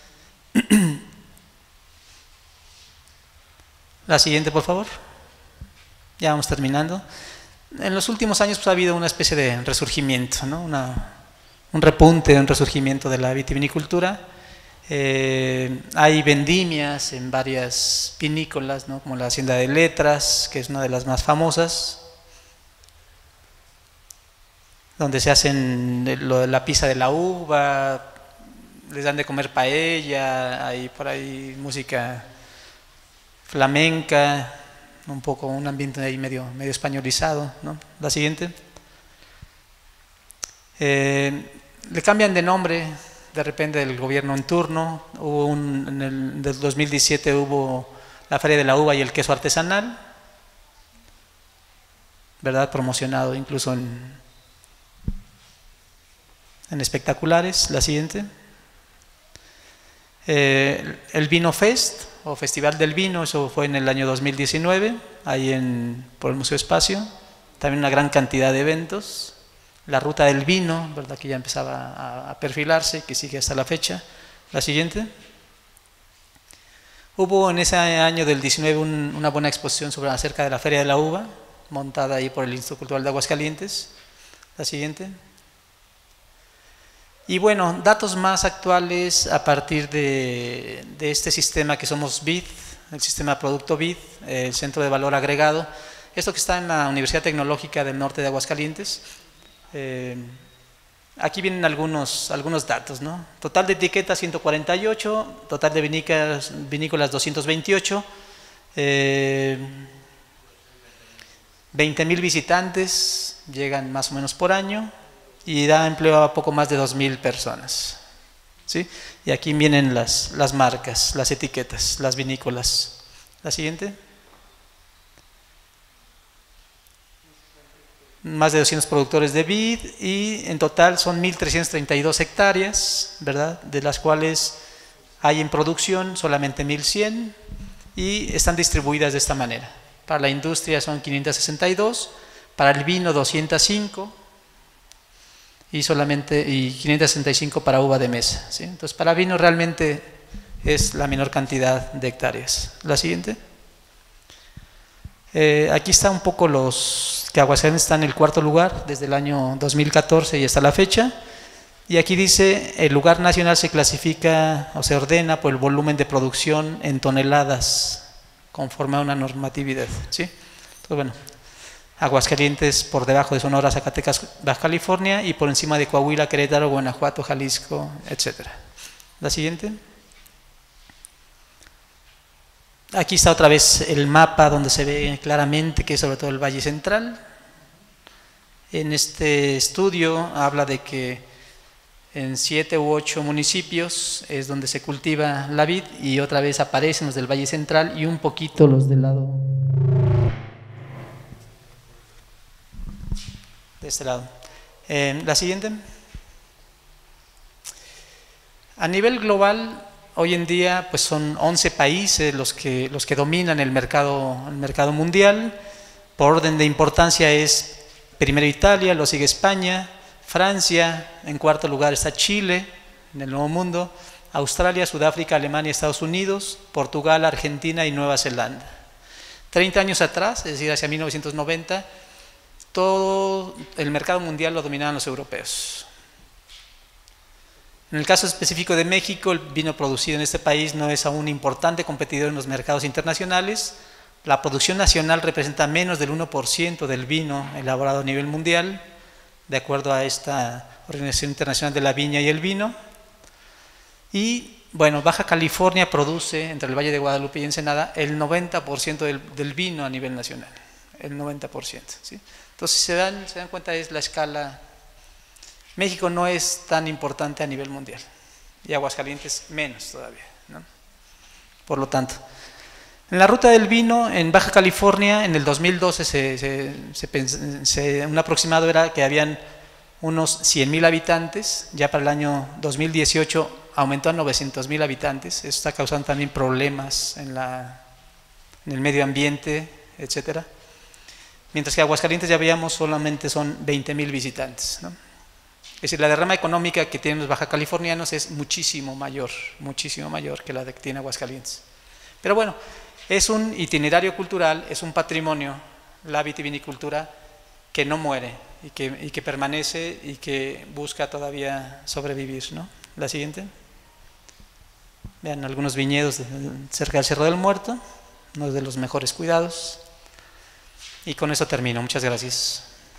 La siguiente, por favor. Ya vamos terminando. En los últimos años pues, ha habido una especie de resurgimiento, ¿no? Una, un repunte, un resurgimiento de la vitivinicultura. Eh, hay vendimias en varias vinícolas, ¿no? Como la Hacienda de Letras, que es una de las más famosas, donde se hacen lo de la pisa de la uva, les dan de comer paella, hay por ahí música flamenca, un poco un ambiente ahí medio, medio españolizado, ¿no? La siguiente. Eh, le cambian de nombre de repente el gobierno en turno. Hubo un, en el del dos mil diecisiete hubo la Feria de la Uva y el Queso Artesanal, ¿verdad? Promocionado incluso en, en espectaculares. La siguiente. Eh, el Vino Fest o Festival del Vino, eso fue en el año dos mil diecinueve, ahí en, por el Museo Espacio. También una gran cantidad de eventos. La Ruta del Vino, ¿verdad? Que ya empezaba a, a perfilarse, que sigue hasta la fecha. La siguiente. Hubo en ese año del diecinueve un, una buena exposición sobre, acerca de la Feria de la Uva, montada ahí por el Instituto Cultural de Aguascalientes. La siguiente. Y bueno, datos más actuales a partir de, de este sistema que somos V I D, el sistema Producto Vid, el Centro de Valor Agregado. Esto que está en la Universidad Tecnológica del Norte de Aguascalientes. Eh, aquí vienen algunos, algunos datos, ¿no? Total de etiquetas ciento cuarenta y ocho, total de vinícolas, vinícolas doscientos veintiocho, eh, veinte mil visitantes llegan más o menos por año y da empleo a poco más de dos mil personas, ¿sí? Y aquí vienen las, las marcas, las etiquetas, las vinícolas. La siguiente. Más de doscientos productores de vid y en total son mil trescientas treinta y dos hectáreas, ¿verdad? De las cuales hay en producción solamente mil cien y están distribuidas de esta manera. Para la industria son quinientas sesenta y dos, para el vino doscientos cinco y solamente y quinientas sesenta y cinco para uva de mesa, ¿sí? Entonces para vino realmente es la menor cantidad de hectáreas. La siguiente. Eh, aquí está un poco los que Aguascalientes está en el cuarto lugar desde el año dos mil catorce y hasta la fecha. Y aquí dice, el lugar nacional se clasifica o se ordena por el volumen de producción en toneladas, conforme a una normatividad, ¿sí? Entonces, bueno, Aguascalientes por debajo de Sonora, Zacatecas, Baja California y por encima de Coahuila, Querétaro, Guanajuato, Jalisco, etcétera. La siguiente. Aquí está otra vez el mapa donde se ve claramente que es sobre todo el Valle Central. En este estudio habla de que en siete u ocho municipios es donde se cultiva la vid y otra vez aparecen los del Valle Central y un poquito los del lado de este lado. Eh, la siguiente. A nivel global, hoy en día pues son once países los que, los que dominan el mercado, el mercado mundial. Por orden de importancia es primero Italia, lo sigue España, Francia, en cuarto lugar está Chile, en el Nuevo Mundo, Australia, Sudáfrica, Alemania, Estados Unidos, Portugal, Argentina y Nueva Zelanda. treinta años atrás, es decir, hacia mil novecientos noventa, todo el mercado mundial lo dominaban los europeos. En el caso específico de México, el vino producido en este país no es aún importante competidor en los mercados internacionales. La producción nacional representa menos del uno por ciento del vino elaborado a nivel mundial, de acuerdo a esta Organización Internacional de la Viña y el Vino. Y bueno, Baja California produce, entre el Valle de Guadalupe y Ensenada, el noventa por ciento del, del vino a nivel nacional, el noventa por ciento, ¿sí? Entonces, si se dan, se dan cuenta, es la escala. México no es tan importante a nivel mundial y Aguascalientes menos todavía, ¿no? Por lo tanto, en la ruta del vino en Baja California en el dos mil doce se, se, se, se, un aproximado era que habían unos cien mil habitantes, ya para el año dos mil dieciocho aumentó a novecientos mil habitantes. Eso está causando también problemas en, la, en el medio ambiente, etcétera. Mientras que Aguascalientes ya veíamos solamente son veinte mil visitantes, ¿no? Es decir, la derrama económica que tienen los bajacalifornianos es muchísimo mayor, muchísimo mayor que la que tiene Aguascalientes. Pero bueno, es un itinerario cultural, es un patrimonio, la vitivinicultura, que no muere y que, y que permanece y que busca todavía sobrevivir, ¿no? La siguiente. Vean algunos viñedos cerca del Cerro del Muerto, uno de los mejores cuidados. Y con eso termino. Muchas gracias.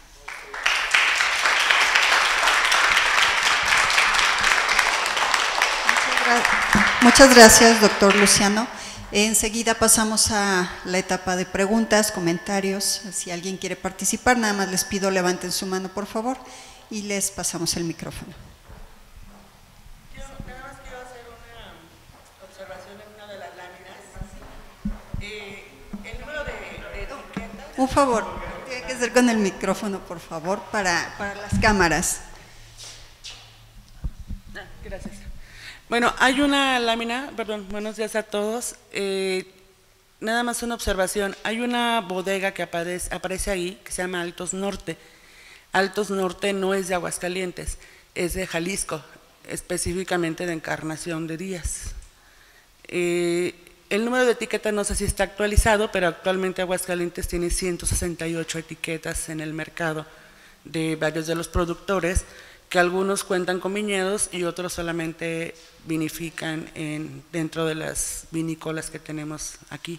Muchas gracias, doctor Luciano. Enseguida pasamos a la etapa de preguntas, comentarios. Si alguien quiere participar, nada más les pido levanten su mano, por favor, y les pasamos el micrófono. Yo nada más quiero hacer una observación en una de las láminas. Eh, el número de, de etiquetas. Un favor, tiene que ser con el micrófono, por favor, para, para las cámaras. Ah, gracias. Bueno, hay una lámina, perdón, buenos días a todos. Eh, nada más una observación. Hay una bodega que aparece, aparece ahí que se llama Altos Norte. Altos Norte no es de Aguascalientes, es de Jalisco, específicamente de Encarnación de Díaz. Eh, el número de etiquetas no sé si está actualizado, pero actualmente Aguascalientes tiene ciento sesenta y ocho etiquetas en el mercado de varios de los productores que algunos cuentan con viñedos y otros solamente vinifican en, dentro de las vinícolas que tenemos aquí.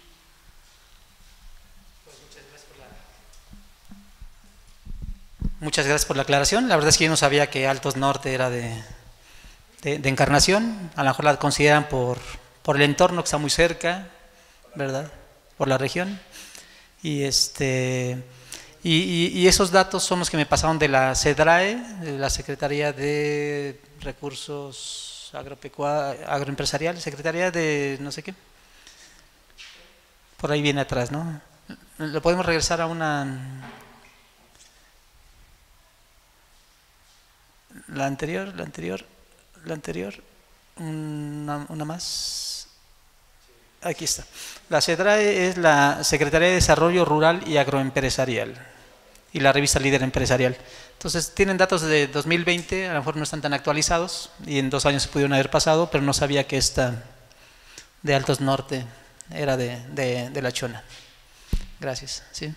Muchas gracias por la aclaración. La verdad es que yo no sabía que Altos Norte era de, de, de Encarnación. A lo mejor la consideran por, por el entorno que está muy cerca, ¿verdad? Por la región. Y, este, y, y, y esos datos son los que me pasaron de la SEDRAE, de la Secretaría de Recursos Agropecuarios, Agroempresariales, Secretaría de no sé qué. Por ahí viene atrás, ¿no? ¿Le podemos regresar a una... La anterior, la anterior, la anterior, una, una más. Aquí está. La SEDRAE es la Secretaría de Desarrollo Rural y Agroempresarial y la revista Líder Empresarial. Entonces tienen datos de dos mil veinte, a lo mejor no están tan actualizados y en dos años se pudieron haber pasado, pero no sabía que esta de Altos Norte era de, de, de La Chona. Gracias. ¿Sí?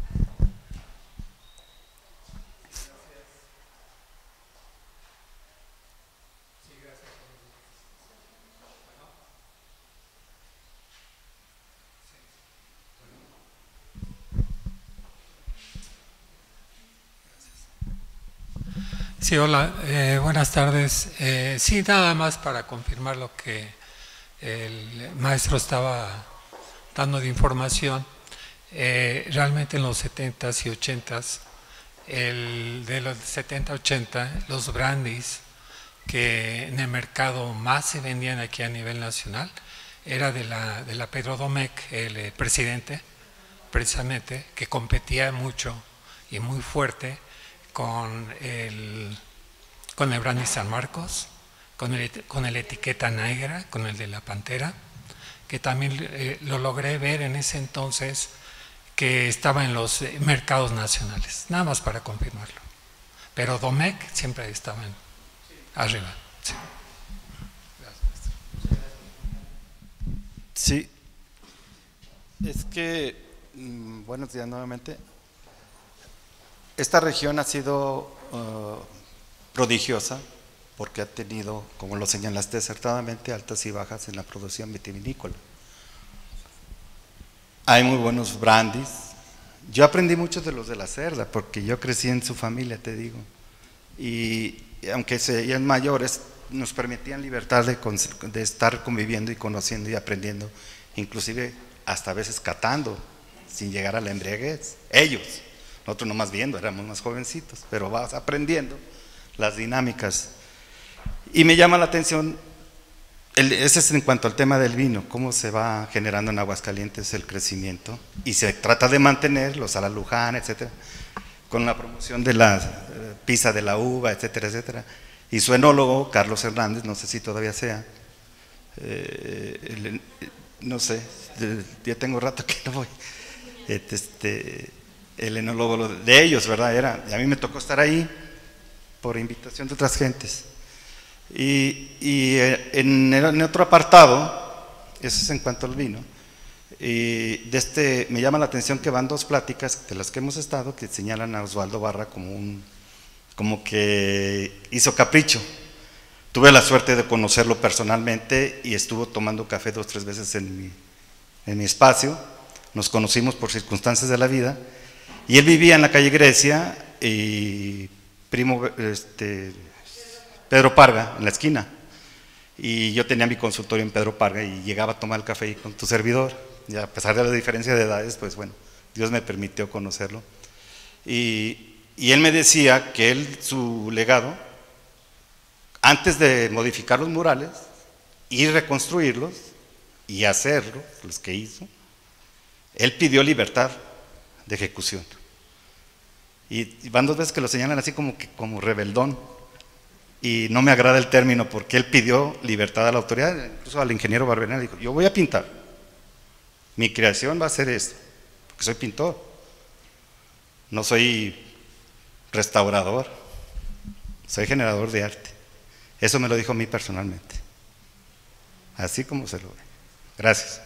Sí, hola, eh, buenas tardes. Eh, sí, nada más para confirmar lo que el maestro estaba dando de información. Eh, realmente en los setentas y ochentas, el, de los setenta ochenta, los brandies que en el mercado más se vendían aquí a nivel nacional era de la, de la Pedro Domecq, el eh, presidente, precisamente, que competía mucho y muy fuerte con el, con el brandy San Marcos, con el, con el etiqueta negra, con el de la Pantera, que también eh, lo logré ver en ese entonces que estaba en los mercados nacionales, nada más para confirmarlo. Pero Domecq siempre estaba en, arriba. Sí. Sí, es que, mmm, buenos días nuevamente. Esta región ha sido uh, prodigiosa porque ha tenido, como lo señalaste acertadamente, altas y bajas en la producción vitivinícola. Hay muy buenos brandies. Yo aprendí mucho de los de la Cerda porque yo crecí en su familia, te digo. Y aunque sean mayores, nos permitían libertad de, de estar conviviendo y conociendo y aprendiendo, inclusive hasta a veces catando, sin llegar a la embriaguez. Ellos. Nosotros nomás viendo, éramos más jovencitos, pero vas aprendiendo las dinámicas. Y me llama la atención, el, ese es en cuanto al tema del vino, cómo se va generando en Aguascalientes el crecimiento, y se trata de mantener los Sala Luján, etcétera, con la promoción de la eh, pizza de la uva, etcétera, etcétera. Y su enólogo, Carlos Hernández, no sé si todavía sea, eh, el, no sé, ya tengo rato que no voy, este... el enólogo de ellos, ¿verdad? Era, y a mí me tocó estar ahí por invitación de otras gentes. Y, y en, en otro apartado, eso es en cuanto al vino, y de este, me llama la atención que van dos pláticas de las que hemos estado que señalan a Osvaldo Barra como, un, como que hizo capricho. Tuve la suerte de conocerlo personalmente y estuvo tomando café dos, tres veces en mi, en mi espacio. Nos conocimos por circunstancias de la vida. Y él vivía en la calle Grecia y primo este, Pedro Parga, en la esquina. Y yo tenía mi consultorio en Pedro Parga y llegaba a tomar el café con tu servidor. Y a pesar de la diferencia de edades, pues bueno, Dios me permitió conocerlo. Y, y él me decía que él, su legado, antes de modificar los murales y reconstruirlos y hacerlos, los que hizo, él pidió libertad de ejecución. Y van dos veces que lo señalan así como, que, como rebeldón, y no me agrada el término porque él pidió libertad a la autoridad, incluso al ingeniero Barberena dijo, yo voy a pintar, mi creación va a ser esto, porque soy pintor, no soy restaurador, soy generador de arte. Eso me lo dijo a mí personalmente, así como se lo ve. Gracias.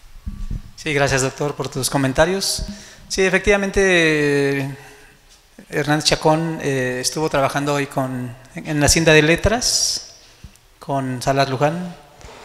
Sí, gracias doctor por tus comentarios. Sí, efectivamente Hernández Chacón eh, estuvo trabajando hoy con, en la Hacienda de Letras con Salas Luján,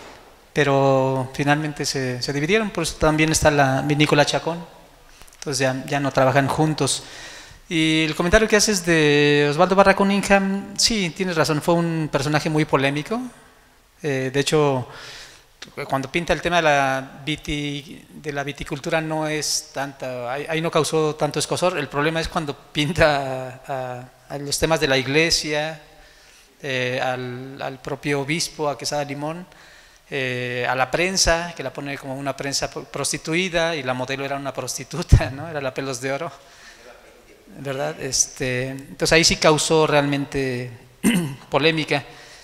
pero finalmente se, se dividieron, por eso también está la vinícola Chacón, entonces ya, ya no trabajan juntos. Y el comentario que haces de Osvaldo Barra Cunningham, sí, tienes razón, fue un personaje muy polémico. Eh, de hecho, cuando pinta el tema de la, viti, de la viticultura no es tanta, ahí, ahí no causó tanto escozor. El problema es cuando pinta a, a, a los temas de la iglesia, eh, al, al propio obispo, a Quesada Limón, eh, a la prensa, que la pone como una prensa prostituida y la modelo era una prostituta, ¿no? Era la Pelos de Oro, ¿verdad? Este, entonces ahí sí causó realmente polémica.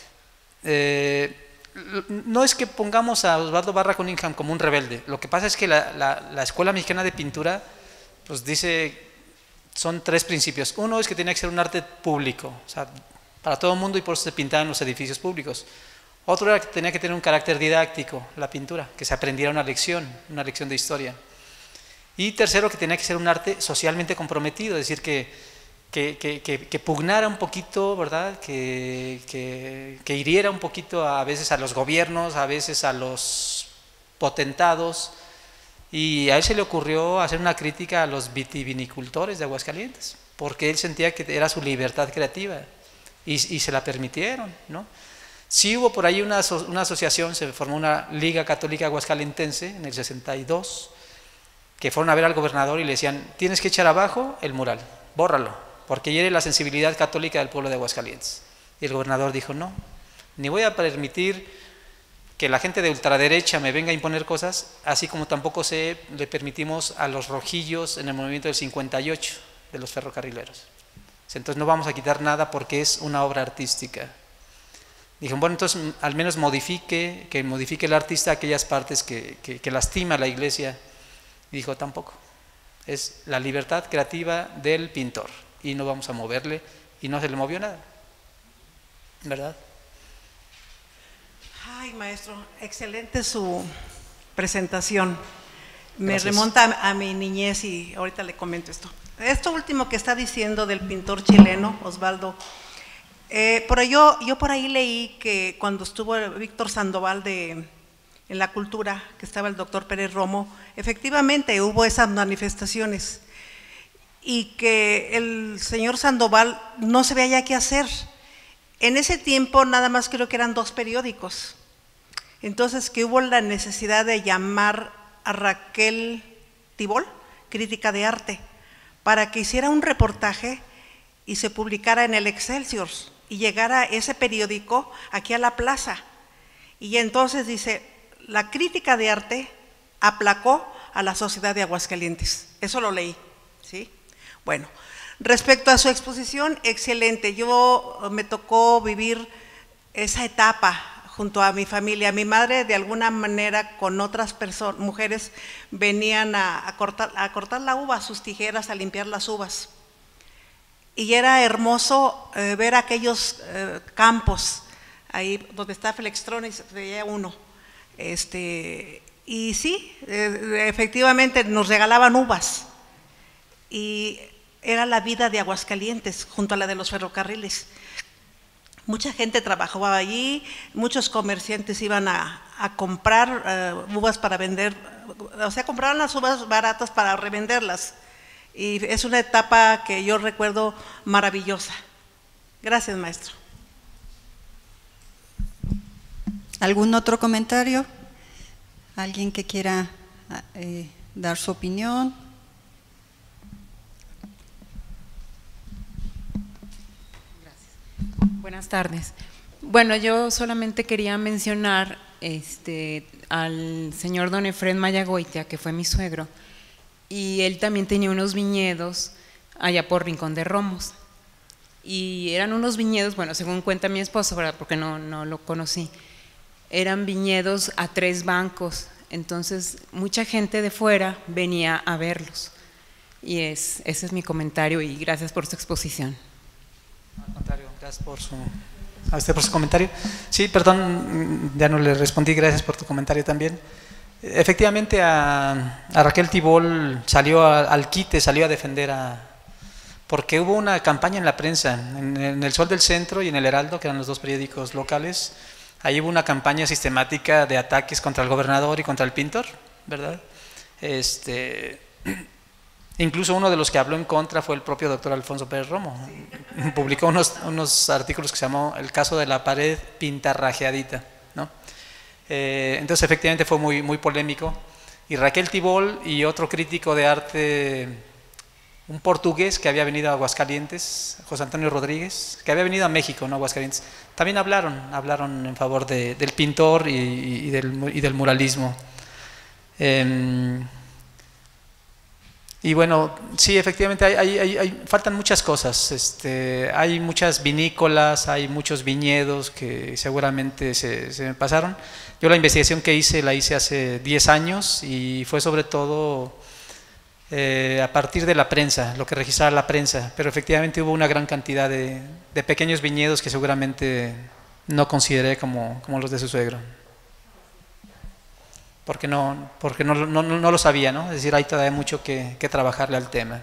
Eh, no es que pongamos a Osvaldo Barra Cunningham como un rebelde, lo que pasa es que la, la, la Escuela Mexicana de Pintura pues dice, son tres principios. Uno es que tenía que ser un arte público, o sea, para todo el mundo, y por eso se pintaba en los edificios públicos. Otro era que tenía que tener un carácter didáctico, la pintura, que se aprendiera una lección, una lección de historia. Y tercero, que tenía que ser un arte socialmente comprometido, es decir, que, que, que, que, que pugnara un poquito, ¿verdad? Que, que, que hiriera un poquito a veces a los gobiernos, a veces a los potentados. Y a él se le ocurrió hacer una crítica a los vitivinicultores de Aguascalientes, porque él sentía que era su libertad creativa y, y se la permitieron, ¿no? Sí hubo por ahí una, una asociación, se formó una Liga Católica Aguascalentense en el sesenta y dos, que fueron a ver al gobernador y le decían, tienes que echar abajo el mural, bórralo, porque hiere la sensibilidad católica del pueblo de Aguascalientes. Y el gobernador dijo, no, ni voy a permitir que la gente de ultraderecha me venga a imponer cosas, así como tampoco se le permitimos a los rojillos en el movimiento del cincuenta y ocho de los ferrocarrileros. Entonces no vamos a quitar nada porque es una obra artística. Dijeron, bueno, entonces al menos modifique, que modifique el artista aquellas partes que, que, que lastima a la iglesia. Y dijo, tampoco, es la libertad creativa del pintor y no vamos a moverle, y no se le movió nada, ¿verdad? Ay, maestro, excelente su presentación. Me Gracias. remonta a, a mi niñez y ahorita le comento esto. Esto último que está diciendo del pintor chileno, Osvaldo, eh, por ahí yo, yo por ahí leí que cuando estuvo Víctor Sandoval de, en la cultura, que estaba el doctor Pérez Romo, efectivamente hubo esas manifestaciones y que el señor Sandoval no se veía qué hacer. En ese tiempo nada más creo que eran dos periódicos, entonces que hubo la necesidad de llamar a Raquel Tibol, crítica de arte, para que hiciera un reportaje y se publicara en el Excelsior y llegara ese periódico aquí a la plaza. Y entonces dice, la crítica de arte aplacó a la sociedad de Aguascalientes. Eso lo leí, ¿sí? Bueno, respecto a su exposición, excelente. Yo me tocó vivir esa etapa junto a mi familia. Mi madre, de alguna manera, con otras personas, mujeres, venían a, a, cortar, a cortar la uva, sus tijeras, a limpiar las uvas. Y era hermoso eh, ver aquellos eh, campos, ahí donde está Flextronics, veía uno. Este, y sí, eh, efectivamente nos regalaban uvas. Y era la vida de Aguascalientes, junto a la de los ferrocarriles. Mucha gente trabajaba allí, muchos comerciantes iban a, a comprar uh, uvas para vender, o sea, compraban las uvas baratas para revenderlas. Y es una etapa que yo recuerdo maravillosa. Gracias, maestro. ¿Algún otro comentario? ¿Alguien que quiera eh, dar su opinión? Buenas tardes. Bueno, yo solamente quería mencionar este, al señor don Efrén Mayagoitia, que fue mi suegro, y él también tenía unos viñedos allá por Rincón de Romos. Y eran unos viñedos, bueno, según cuenta mi esposo, ¿verdad? Porque no, no lo conocí, eran viñedos a tres bancos, entonces mucha gente de fuera venía a verlos. Y es, ese es mi comentario y gracias por su exposición. Al contrario, gracias por su, a usted por su comentario. Sí, perdón, ya no le respondí, gracias por tu comentario también. Efectivamente, a, a Raquel Tibol salió a, al quite, salió a defender a, porque hubo una campaña en la prensa, en, en El Sol del Centro y en El Heraldo, que eran los dos periódicos locales. Ahí hubo una campaña sistemática de ataques contra el gobernador y contra el pintor, ¿verdad? Este, incluso uno de los que habló en contra fue el propio doctor Alfonso Pérez Romo. Publicó unos, unos artículos que se llamó El caso de la pared pintarrajeadita, ¿no? Eh, entonces efectivamente fue muy, muy polémico. Y Raquel Tibol y otro crítico de arte, un portugués que había venido a Aguascalientes, José Antonio Rodríguez, que había venido a México, no a Aguascalientes, también hablaron, hablaron en favor de, del pintor y, y, del, y del muralismo. Eh, y bueno, sí, efectivamente hay, hay, hay, hay, faltan muchas cosas. Este, hay muchas vinícolas, hay muchos viñedos que seguramente se, se me pasaron. Yo la investigación que hice la hice hace diez años y fue sobre todo eh, a partir de la prensa, lo que registraba la prensa, pero efectivamente hubo una gran cantidad de, de pequeños viñedos que seguramente no consideré como, como los de su suegro. Porque no, porque no, no, no lo sabía, ¿no? Es decir, hay todavía mucho que, que trabajarle al tema.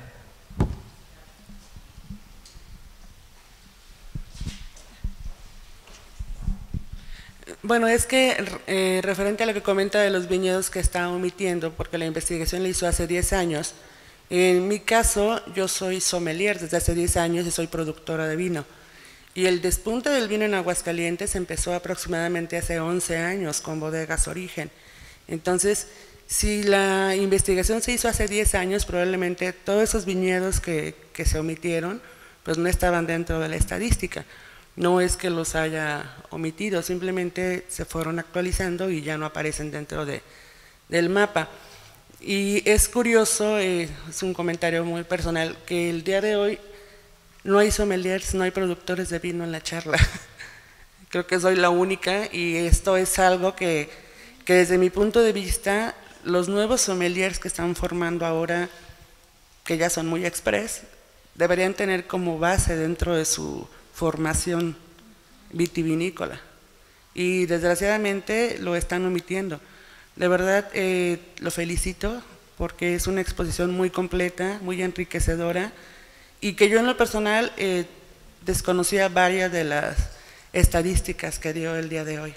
Bueno, es que eh, referente a lo que comenta de los viñedos que está omitiendo, porque la investigación la hizo hace diez años, en mi caso yo soy sommelier desde hace diez años y soy productora de vino. Y el despunte del vino en Aguascalientes empezó aproximadamente hace once años con Bodegas Origen. Entonces, si la investigación se hizo hace diez años, probablemente todos esos viñedos que, que se omitieron, pues no estaban dentro de la estadística. No es que los haya omitido, simplemente se fueron actualizando y ya no aparecen dentro de, del mapa. Y es curioso, eh, es un comentario muy personal, que el día de hoy no hay sommeliers, no hay productores de vino en la charla. Creo que soy la única y esto es algo que... que desde mi punto de vista, los nuevos sommeliers que están formando ahora, que ya son muy express, deberían tener como base dentro de su formación vitivinícola. Y desgraciadamente lo están omitiendo. De verdad, eh, lo felicito porque es una exposición muy completa, muy enriquecedora, y que yo en lo personal eh, desconocía varias de las estadísticas que dio el día de hoy.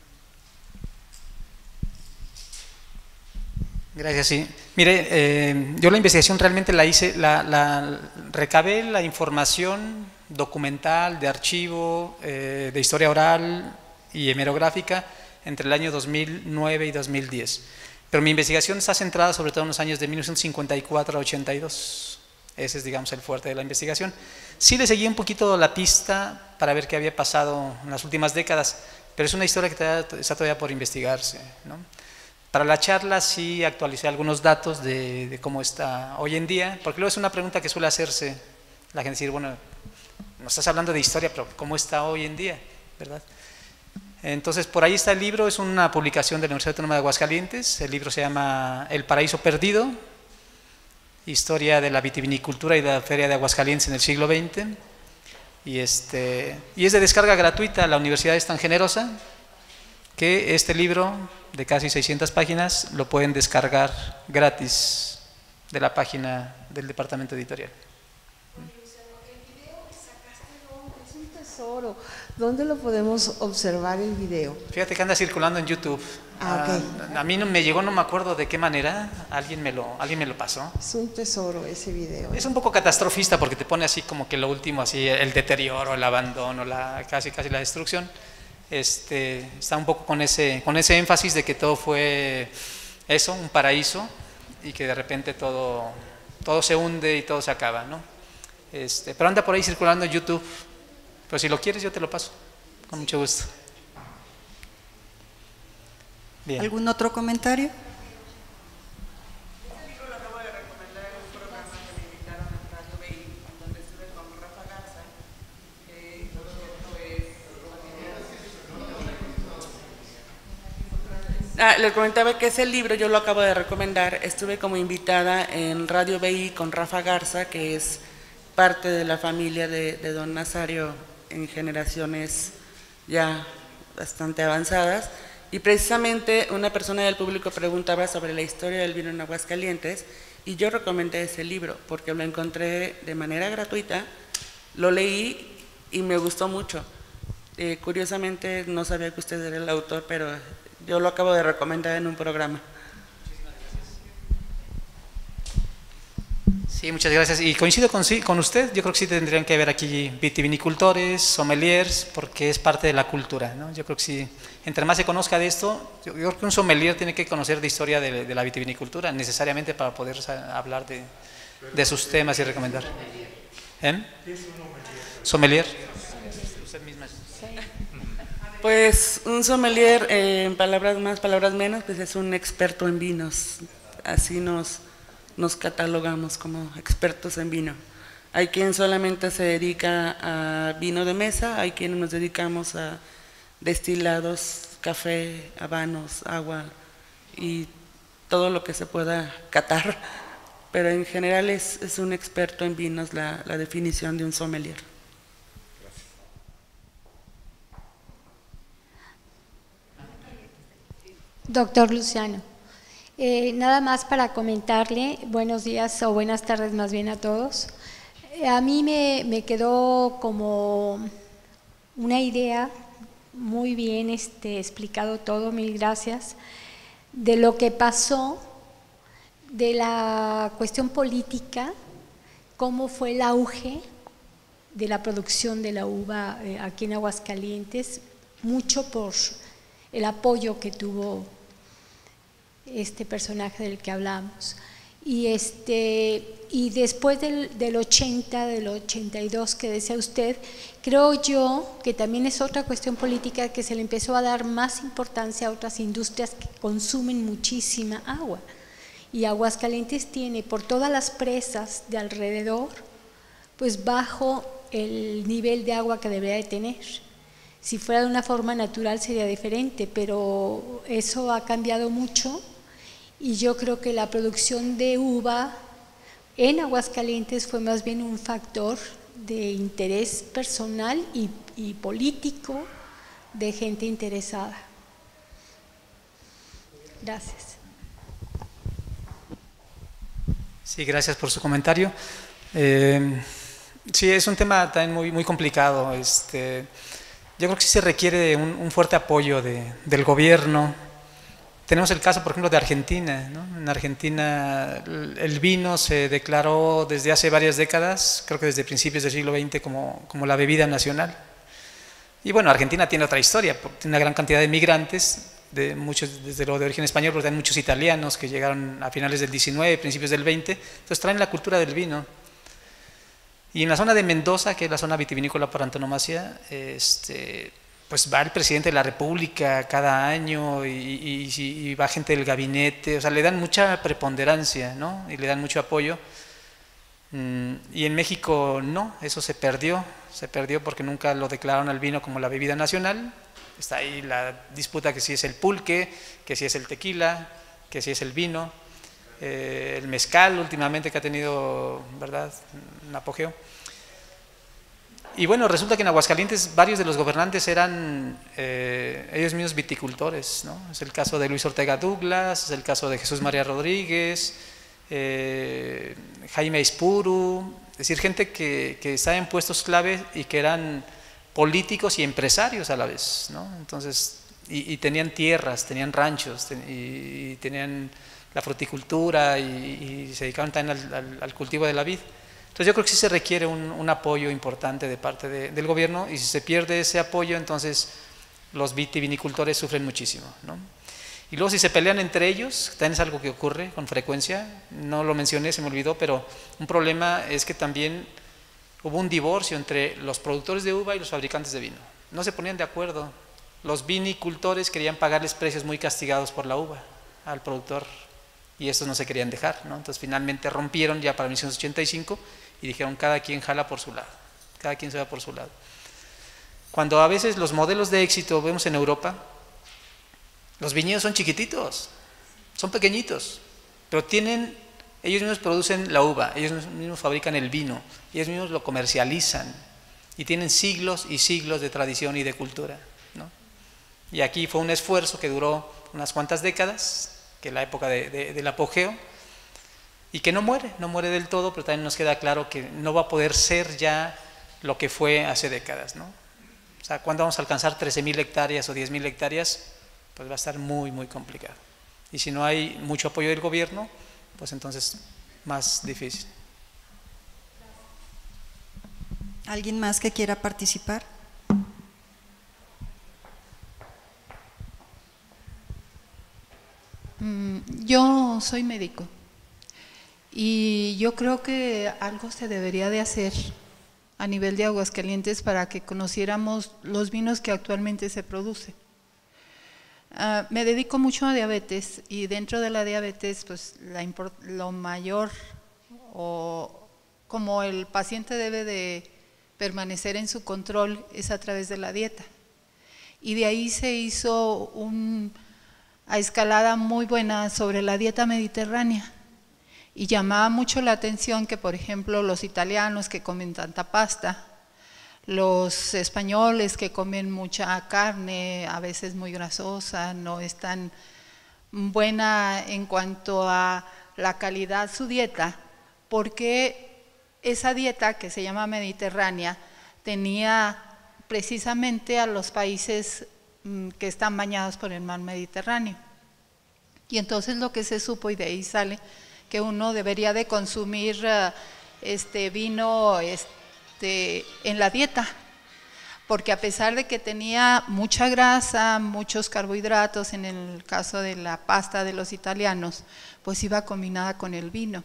Gracias, sí. Mire, eh, yo la investigación realmente la hice, la, la recabé la información documental, de archivo, eh, de historia oral y hemerográfica entre el año dos mil nueve y dos mil diez. Pero mi investigación está centrada sobre todo en los años de mil novecientos cincuenta y cuatro a ochenta y dos. Ese es, digamos, el fuerte de la investigación. Sí le seguí un poquito la pista para ver qué había pasado en las últimas décadas, pero es una historia que está todavía por investigarse, ¿no? Para la charla sí actualicé algunos datos de, de cómo está hoy en día, porque luego es una pregunta que suele hacerse la gente, decir, bueno, no estás hablando de historia, pero ¿cómo está hoy en día? ¿Verdad? Entonces, por ahí está el libro, es una publicación de la Universidad Autónoma de Aguascalientes, el libro se llama El Paraíso Perdido, historia de la vitivinicultura y de la feria de Aguascalientes en el siglo veinte, y, este, y es de descarga gratuita. La universidad es tan generosa que este libro de casi seiscientas páginas lo pueden descargar gratis de la página del departamento editorial. El video que sacaste es un tesoro. ¿Dónde lo podemos observar el video? Fíjate que anda circulando en YouTube. Ah, okay. A, a mí no me llegó, no me acuerdo de qué manera, alguien me, lo, alguien me lo pasó. Es un tesoro ese video. Es un poco catastrofista porque te pone así como que lo último, así el deterioro, el abandono, la, casi, casi la destrucción. Este, está un poco con ese, con ese énfasis de que todo fue eso, un paraíso, y que de repente todo, todo se hunde y todo se acaba, ¿no? Este, pero anda por ahí circulando en YouTube, pero si lo quieres yo te lo paso, con mucho gusto. Bien. ¿Algún otro comentario? Ah, les comentaba que ese libro yo lo acabo de recomendar. Estuve como invitada en Radio B I con Rafa Garza, que es parte de la familia de, de don Nazario en generaciones ya bastante avanzadas, y precisamente una persona del público preguntaba sobre la historia del vino en Aguascalientes Y yo recomendé ese libro porque lo encontré de manera gratuita, lo leí y me gustó mucho. Eh, curiosamente no sabía que usted era el autor, pero yo lo acabo de recomendar en un programa. Sí, muchas gracias. Y coincido con, sí, con usted, yo creo que sí tendrían que haber aquí vitivinicultores, sommeliers, porque es parte de la cultura, ¿no? Yo creo que sí, entre más se conozca de esto, yo, yo creo que un sommelier tiene que conocer de historia de, de la vitivinicultura, necesariamente para poder hablar de, de sus temas y recomendar. ¿Eh? ¿Sommelier? Usted misma. Pues un sommelier, eh, en palabras más, palabras menos, pues es un experto en vinos, así nos... nos catalogamos como expertos en vino. Hay quien solamente se dedica a vino de mesa, hay quienes nos dedicamos a destilados, café, habanos, agua y todo lo que se pueda catar, pero en general es, es un experto en vinos la, la definición de un sommelier. Doctor Luciano. Eh, nada más para comentarle, buenos días o buenas tardes más bien a todos. Eh, a mí me, me quedó como una idea, muy bien este, explicado todo, mil gracias, de lo que pasó, de la cuestión política, cómo fue el auge de la producción de la uva eh, aquí en Aguascalientes, mucho por el apoyo que tuvo este personaje del que hablamos. Y, este, y después del, del ochenta, del ochenta y dos que decía usted, creo yo que también es otra cuestión política que se le empezó a dar más importancia a otras industrias que consumen muchísima agua. Y Aguascalientes tiene por todas las presas de alrededor, pues bajo el nivel de agua que debería de tener. Si fuera de una forma natural sería diferente, pero eso ha cambiado mucho. Y yo creo que la producción de uva en Aguascalientes fue más bien un factor de interés personal y, y político de gente interesada. Gracias. Sí, gracias por su comentario. Eh, sí, es un tema también muy, muy complicado. Este, yo creo que sí se requiere un, un fuerte apoyo de, del gobierno. Tenemos el caso, por ejemplo, de Argentina, ¿no? En Argentina el vino se declaró desde hace varias décadas, creo que desde principios del siglo veinte, como, como la bebida nacional. Y bueno, Argentina tiene otra historia, tiene una gran cantidad de migrantes, de muchos, desde lo de origen español, pero también muchos italianos que llegaron a finales del diecinueve, principios del veinte, entonces traen la cultura del vino. Y en la zona de Mendoza, que es la zona vitivinícola por antonomasia, este... pues va el presidente de la República cada año y, y, y va gente del gabinete, o sea, le dan mucha preponderancia, ¿no? Y le dan mucho apoyo. Y en México no, eso se perdió, se perdió porque nunca lo declararon al vino como la bebida nacional. Está ahí la disputa que si es el pulque, que si es el tequila, que si es el vino, eh, el mezcal últimamente que ha tenido, ¿verdad?, un apogeo. Y bueno, resulta que en Aguascalientes varios de los gobernantes eran eh, ellos mismos viticultores, ¿no? Es el caso de Luis Ortega Douglas, es el caso de Jesús María Rodríguez, eh, Jaime Aispuru, es decir, gente que, que estaba en puestos clave y que eran políticos y empresarios a la vez, ¿no? Entonces, y, y tenían tierras, tenían ranchos, ten, y, y tenían la fruticultura y, y se dedicaban también al, al, al cultivo de la vid. Entonces yo creo que sí se requiere un, un apoyo importante de parte de, del gobierno, y si se pierde ese apoyo, entonces los vitivinicultores sufren muchísimo, ¿no? Y luego si se pelean entre ellos, también es algo que ocurre con frecuencia, no lo mencioné, se me olvidó, pero un problema es que también hubo un divorcio entre los productores de uva y los fabricantes de vino. No se ponían de acuerdo, los vinicultores querían pagarles precios muy castigados por la uva al productor, y estos no se querían dejar, ¿no? Entonces finalmente rompieron ya para mil novecientos ochenta y cinco y dijeron cada quien jala por su lado, cada quien se va por su lado. Cuando a veces los modelos de éxito vemos en Europa, los viñedos son chiquititos, son pequeñitos, pero tienen, ellos mismos producen la uva, ellos mismos fabrican el vino, ellos mismos lo comercializan y tienen siglos y siglos de tradición y de cultura, ¿no? Y aquí fue un esfuerzo que duró unas cuantas décadas, que es la época de, de, del apogeo, y que no muere, no muere del todo, pero también nos queda claro que no va a poder ser ya lo que fue hace décadas, ¿no? O sea, ¿cuándo vamos a alcanzar trece mil hectáreas o diez mil hectáreas? Pues va a estar muy, muy complicado. Y si no hay mucho apoyo del gobierno, pues entonces más difícil. ¿Alguien más que quiera participar? Yo soy médico y yo creo que algo se debería de hacer a nivel de Aguascalientes para que conociéramos los vinos que actualmente se producen. Uh, me dedico mucho a diabetes y dentro de la diabetes, pues la lo mayor o como el paciente debe de permanecer en su control es a través de la dieta. Y de ahí se hizo un a escalada muy buena sobre la dieta mediterránea y llamaba mucho la atención que, por ejemplo, los italianos que comen tanta pasta, los españoles que comen mucha carne, a veces muy grasosa, no es tan buena en cuanto a la calidad su dieta, porque esa dieta que se llama mediterránea tenía precisamente a los países que están bañados por el mar Mediterráneo. Y entonces lo que se supo, y de ahí sale, que uno debería de consumir uh, este vino este, en la dieta, porque a pesar de que tenía mucha grasa, muchos carbohidratos, en el caso de la pasta de los italianos, pues iba combinada con el vino.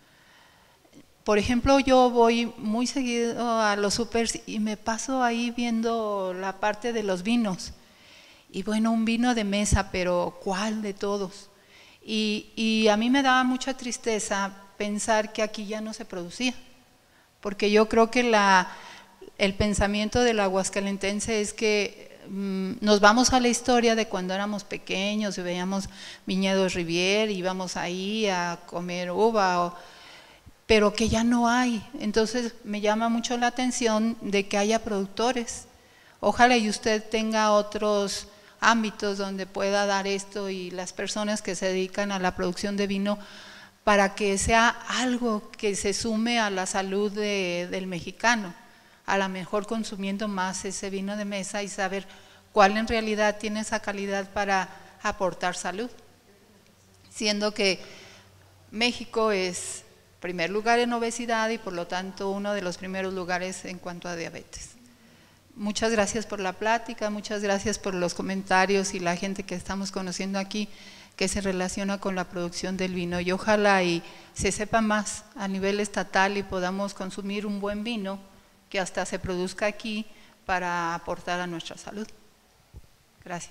Por ejemplo, yo voy muy seguido a los supers y me paso ahí viendo la parte de los vinos. Y bueno, un vino de mesa, pero ¿cuál de todos? Y, y a mí me daba mucha tristeza pensar que aquí ya no se producía, porque yo creo que la, el pensamiento del aguascalentense es que mmm, nos vamos a la historia de cuando éramos pequeños y veíamos viñedos Rivier, íbamos ahí a comer uva, o, pero que ya no hay. Entonces me llama mucho la atención de que haya productores. Ojalá y usted tenga otros ámbitos donde pueda dar esto y las personas que se dedican a la producción de vino para que sea algo que se sume a la salud de, del mexicano, a lo mejor consumiendo más ese vino de mesa y saber cuál en realidad tiene esa calidad para aportar salud, siendo que México es primer lugar en obesidad y por lo tanto uno de los primeros lugares en cuanto a diabetes. Muchas gracias por la plática, muchas gracias por los comentarios y la gente que estamos conociendo aquí que se relaciona con la producción del vino, y ojalá y se sepa más a nivel estatal y podamos consumir un buen vino que hasta se produzca aquí para aportar a nuestra salud. Gracias.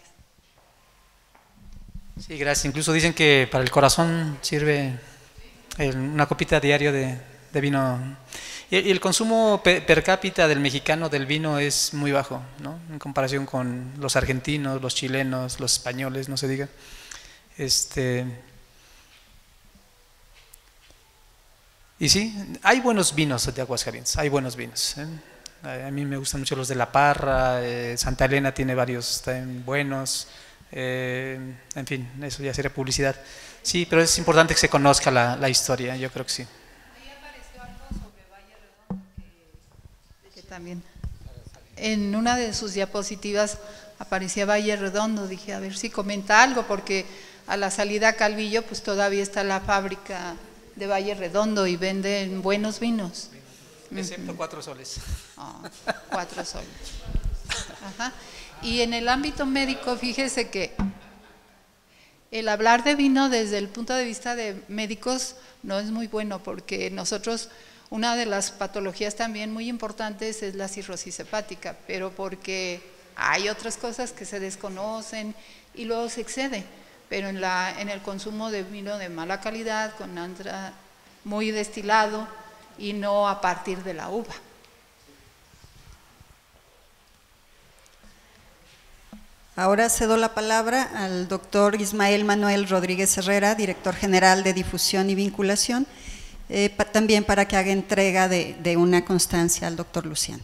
Sí, gracias. Incluso dicen que para el corazón sirve el, una copita diaria de, de vino. Y el consumo per cápita del mexicano del vino es muy bajo, ¿no? En comparación con los argentinos, los chilenos, los españoles, no se diga. Este, y sí, hay buenos vinos de Aguascalientes, hay buenos vinos, ¿eh? A mí me gustan mucho los de La Parra, eh, Santa Elena tiene varios también buenos, eh, en fin, eso ya sería publicidad. Sí, pero es importante que se conozca la, la historia, yo creo que sí. También en una de sus diapositivas aparecía Valle Redondo, dije a ver si comenta algo, porque a la salida a Calvillo pues todavía está la fábrica de Valle Redondo y venden buenos vinos. Excepto uh-huh. Cuatro Soles. Oh, cuatro Soles. Ajá. Y en el ámbito médico, fíjese que el hablar de vino desde el punto de vista de médicos no es muy bueno, porque nosotros, una de las patologías también muy importantes es la cirrosis hepática, pero porque hay otras cosas que se desconocen y luego se excede, pero en, la, en el consumo de vino de mala calidad, con antra muy destilado y no a partir de la uva. Ahora cedo la palabra al doctor Ismael Manuel Rodríguez Herrera, director general de Difusión y Vinculación, eh, pa, también para que haga entrega de, de una constancia al doctor Luciano.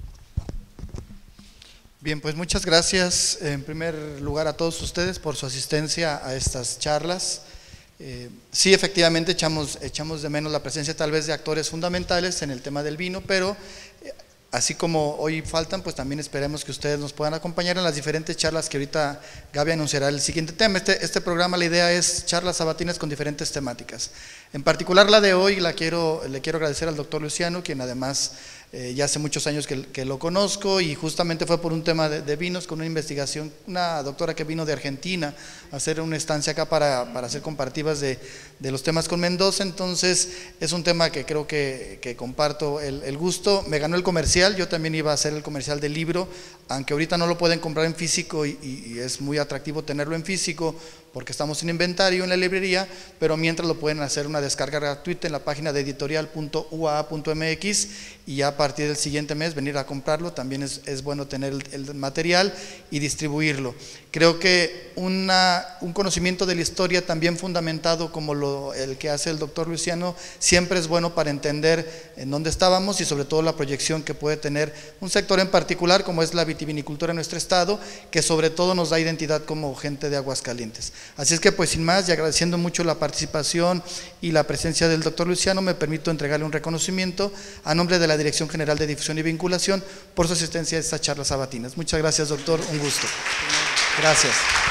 Bien, pues muchas gracias en primer lugar a todos ustedes por su asistencia a estas charlas. Eh, sí, efectivamente echamos, echamos de menos la presencia tal vez de actores fundamentales en el tema del vino, pero eh, así como hoy faltan, pues también esperemos que ustedes nos puedan acompañar en las diferentes charlas que ahorita Gaby anunciará el siguiente tema. Este, este programa, la idea es charlas sabatinas con diferentes temáticas. En particular la de hoy la quiero, le quiero agradecer al doctor Luciano, quien además eh, ya hace muchos años que, que lo conozco, y justamente fue por un tema de, de vinos, con una investigación, una doctora que vino de Argentina a hacer una estancia acá para, para hacer comparativas de, de los temas con Mendoza. Entonces es un tema que creo que, que comparto el, el gusto. Me ganó el comercial, yo también iba a hacer el comercial del libro, aunque ahorita no lo pueden comprar en físico y, y, y es muy atractivo tenerlo en físico porque estamos sin inventario en la librería, pero mientras lo pueden hacer una descarga gratuita en la página de editorial punto u a a punto m x, y ya a partir del siguiente mes venir a comprarlo. También es, es bueno tener el, el material y distribuirlo. Creo que una, un conocimiento de la historia también fundamentado como lo, el que hace el doctor Luciano siempre es bueno para entender en dónde estábamos y sobre todo la proyección que puede tener un sector en particular como es la vitivinicultura en nuestro estado, que sobre todo nos da identidad como gente de Aguascalientes. Así es que pues sin más, y agradeciendo mucho la participación y la presencia del doctor Luciano, me permito entregarle un reconocimiento a nombre de la Dirección General de Difusión y Vinculación por su asistencia a estas charlas sabatinas. Muchas gracias, doctor, un gusto. Gracias.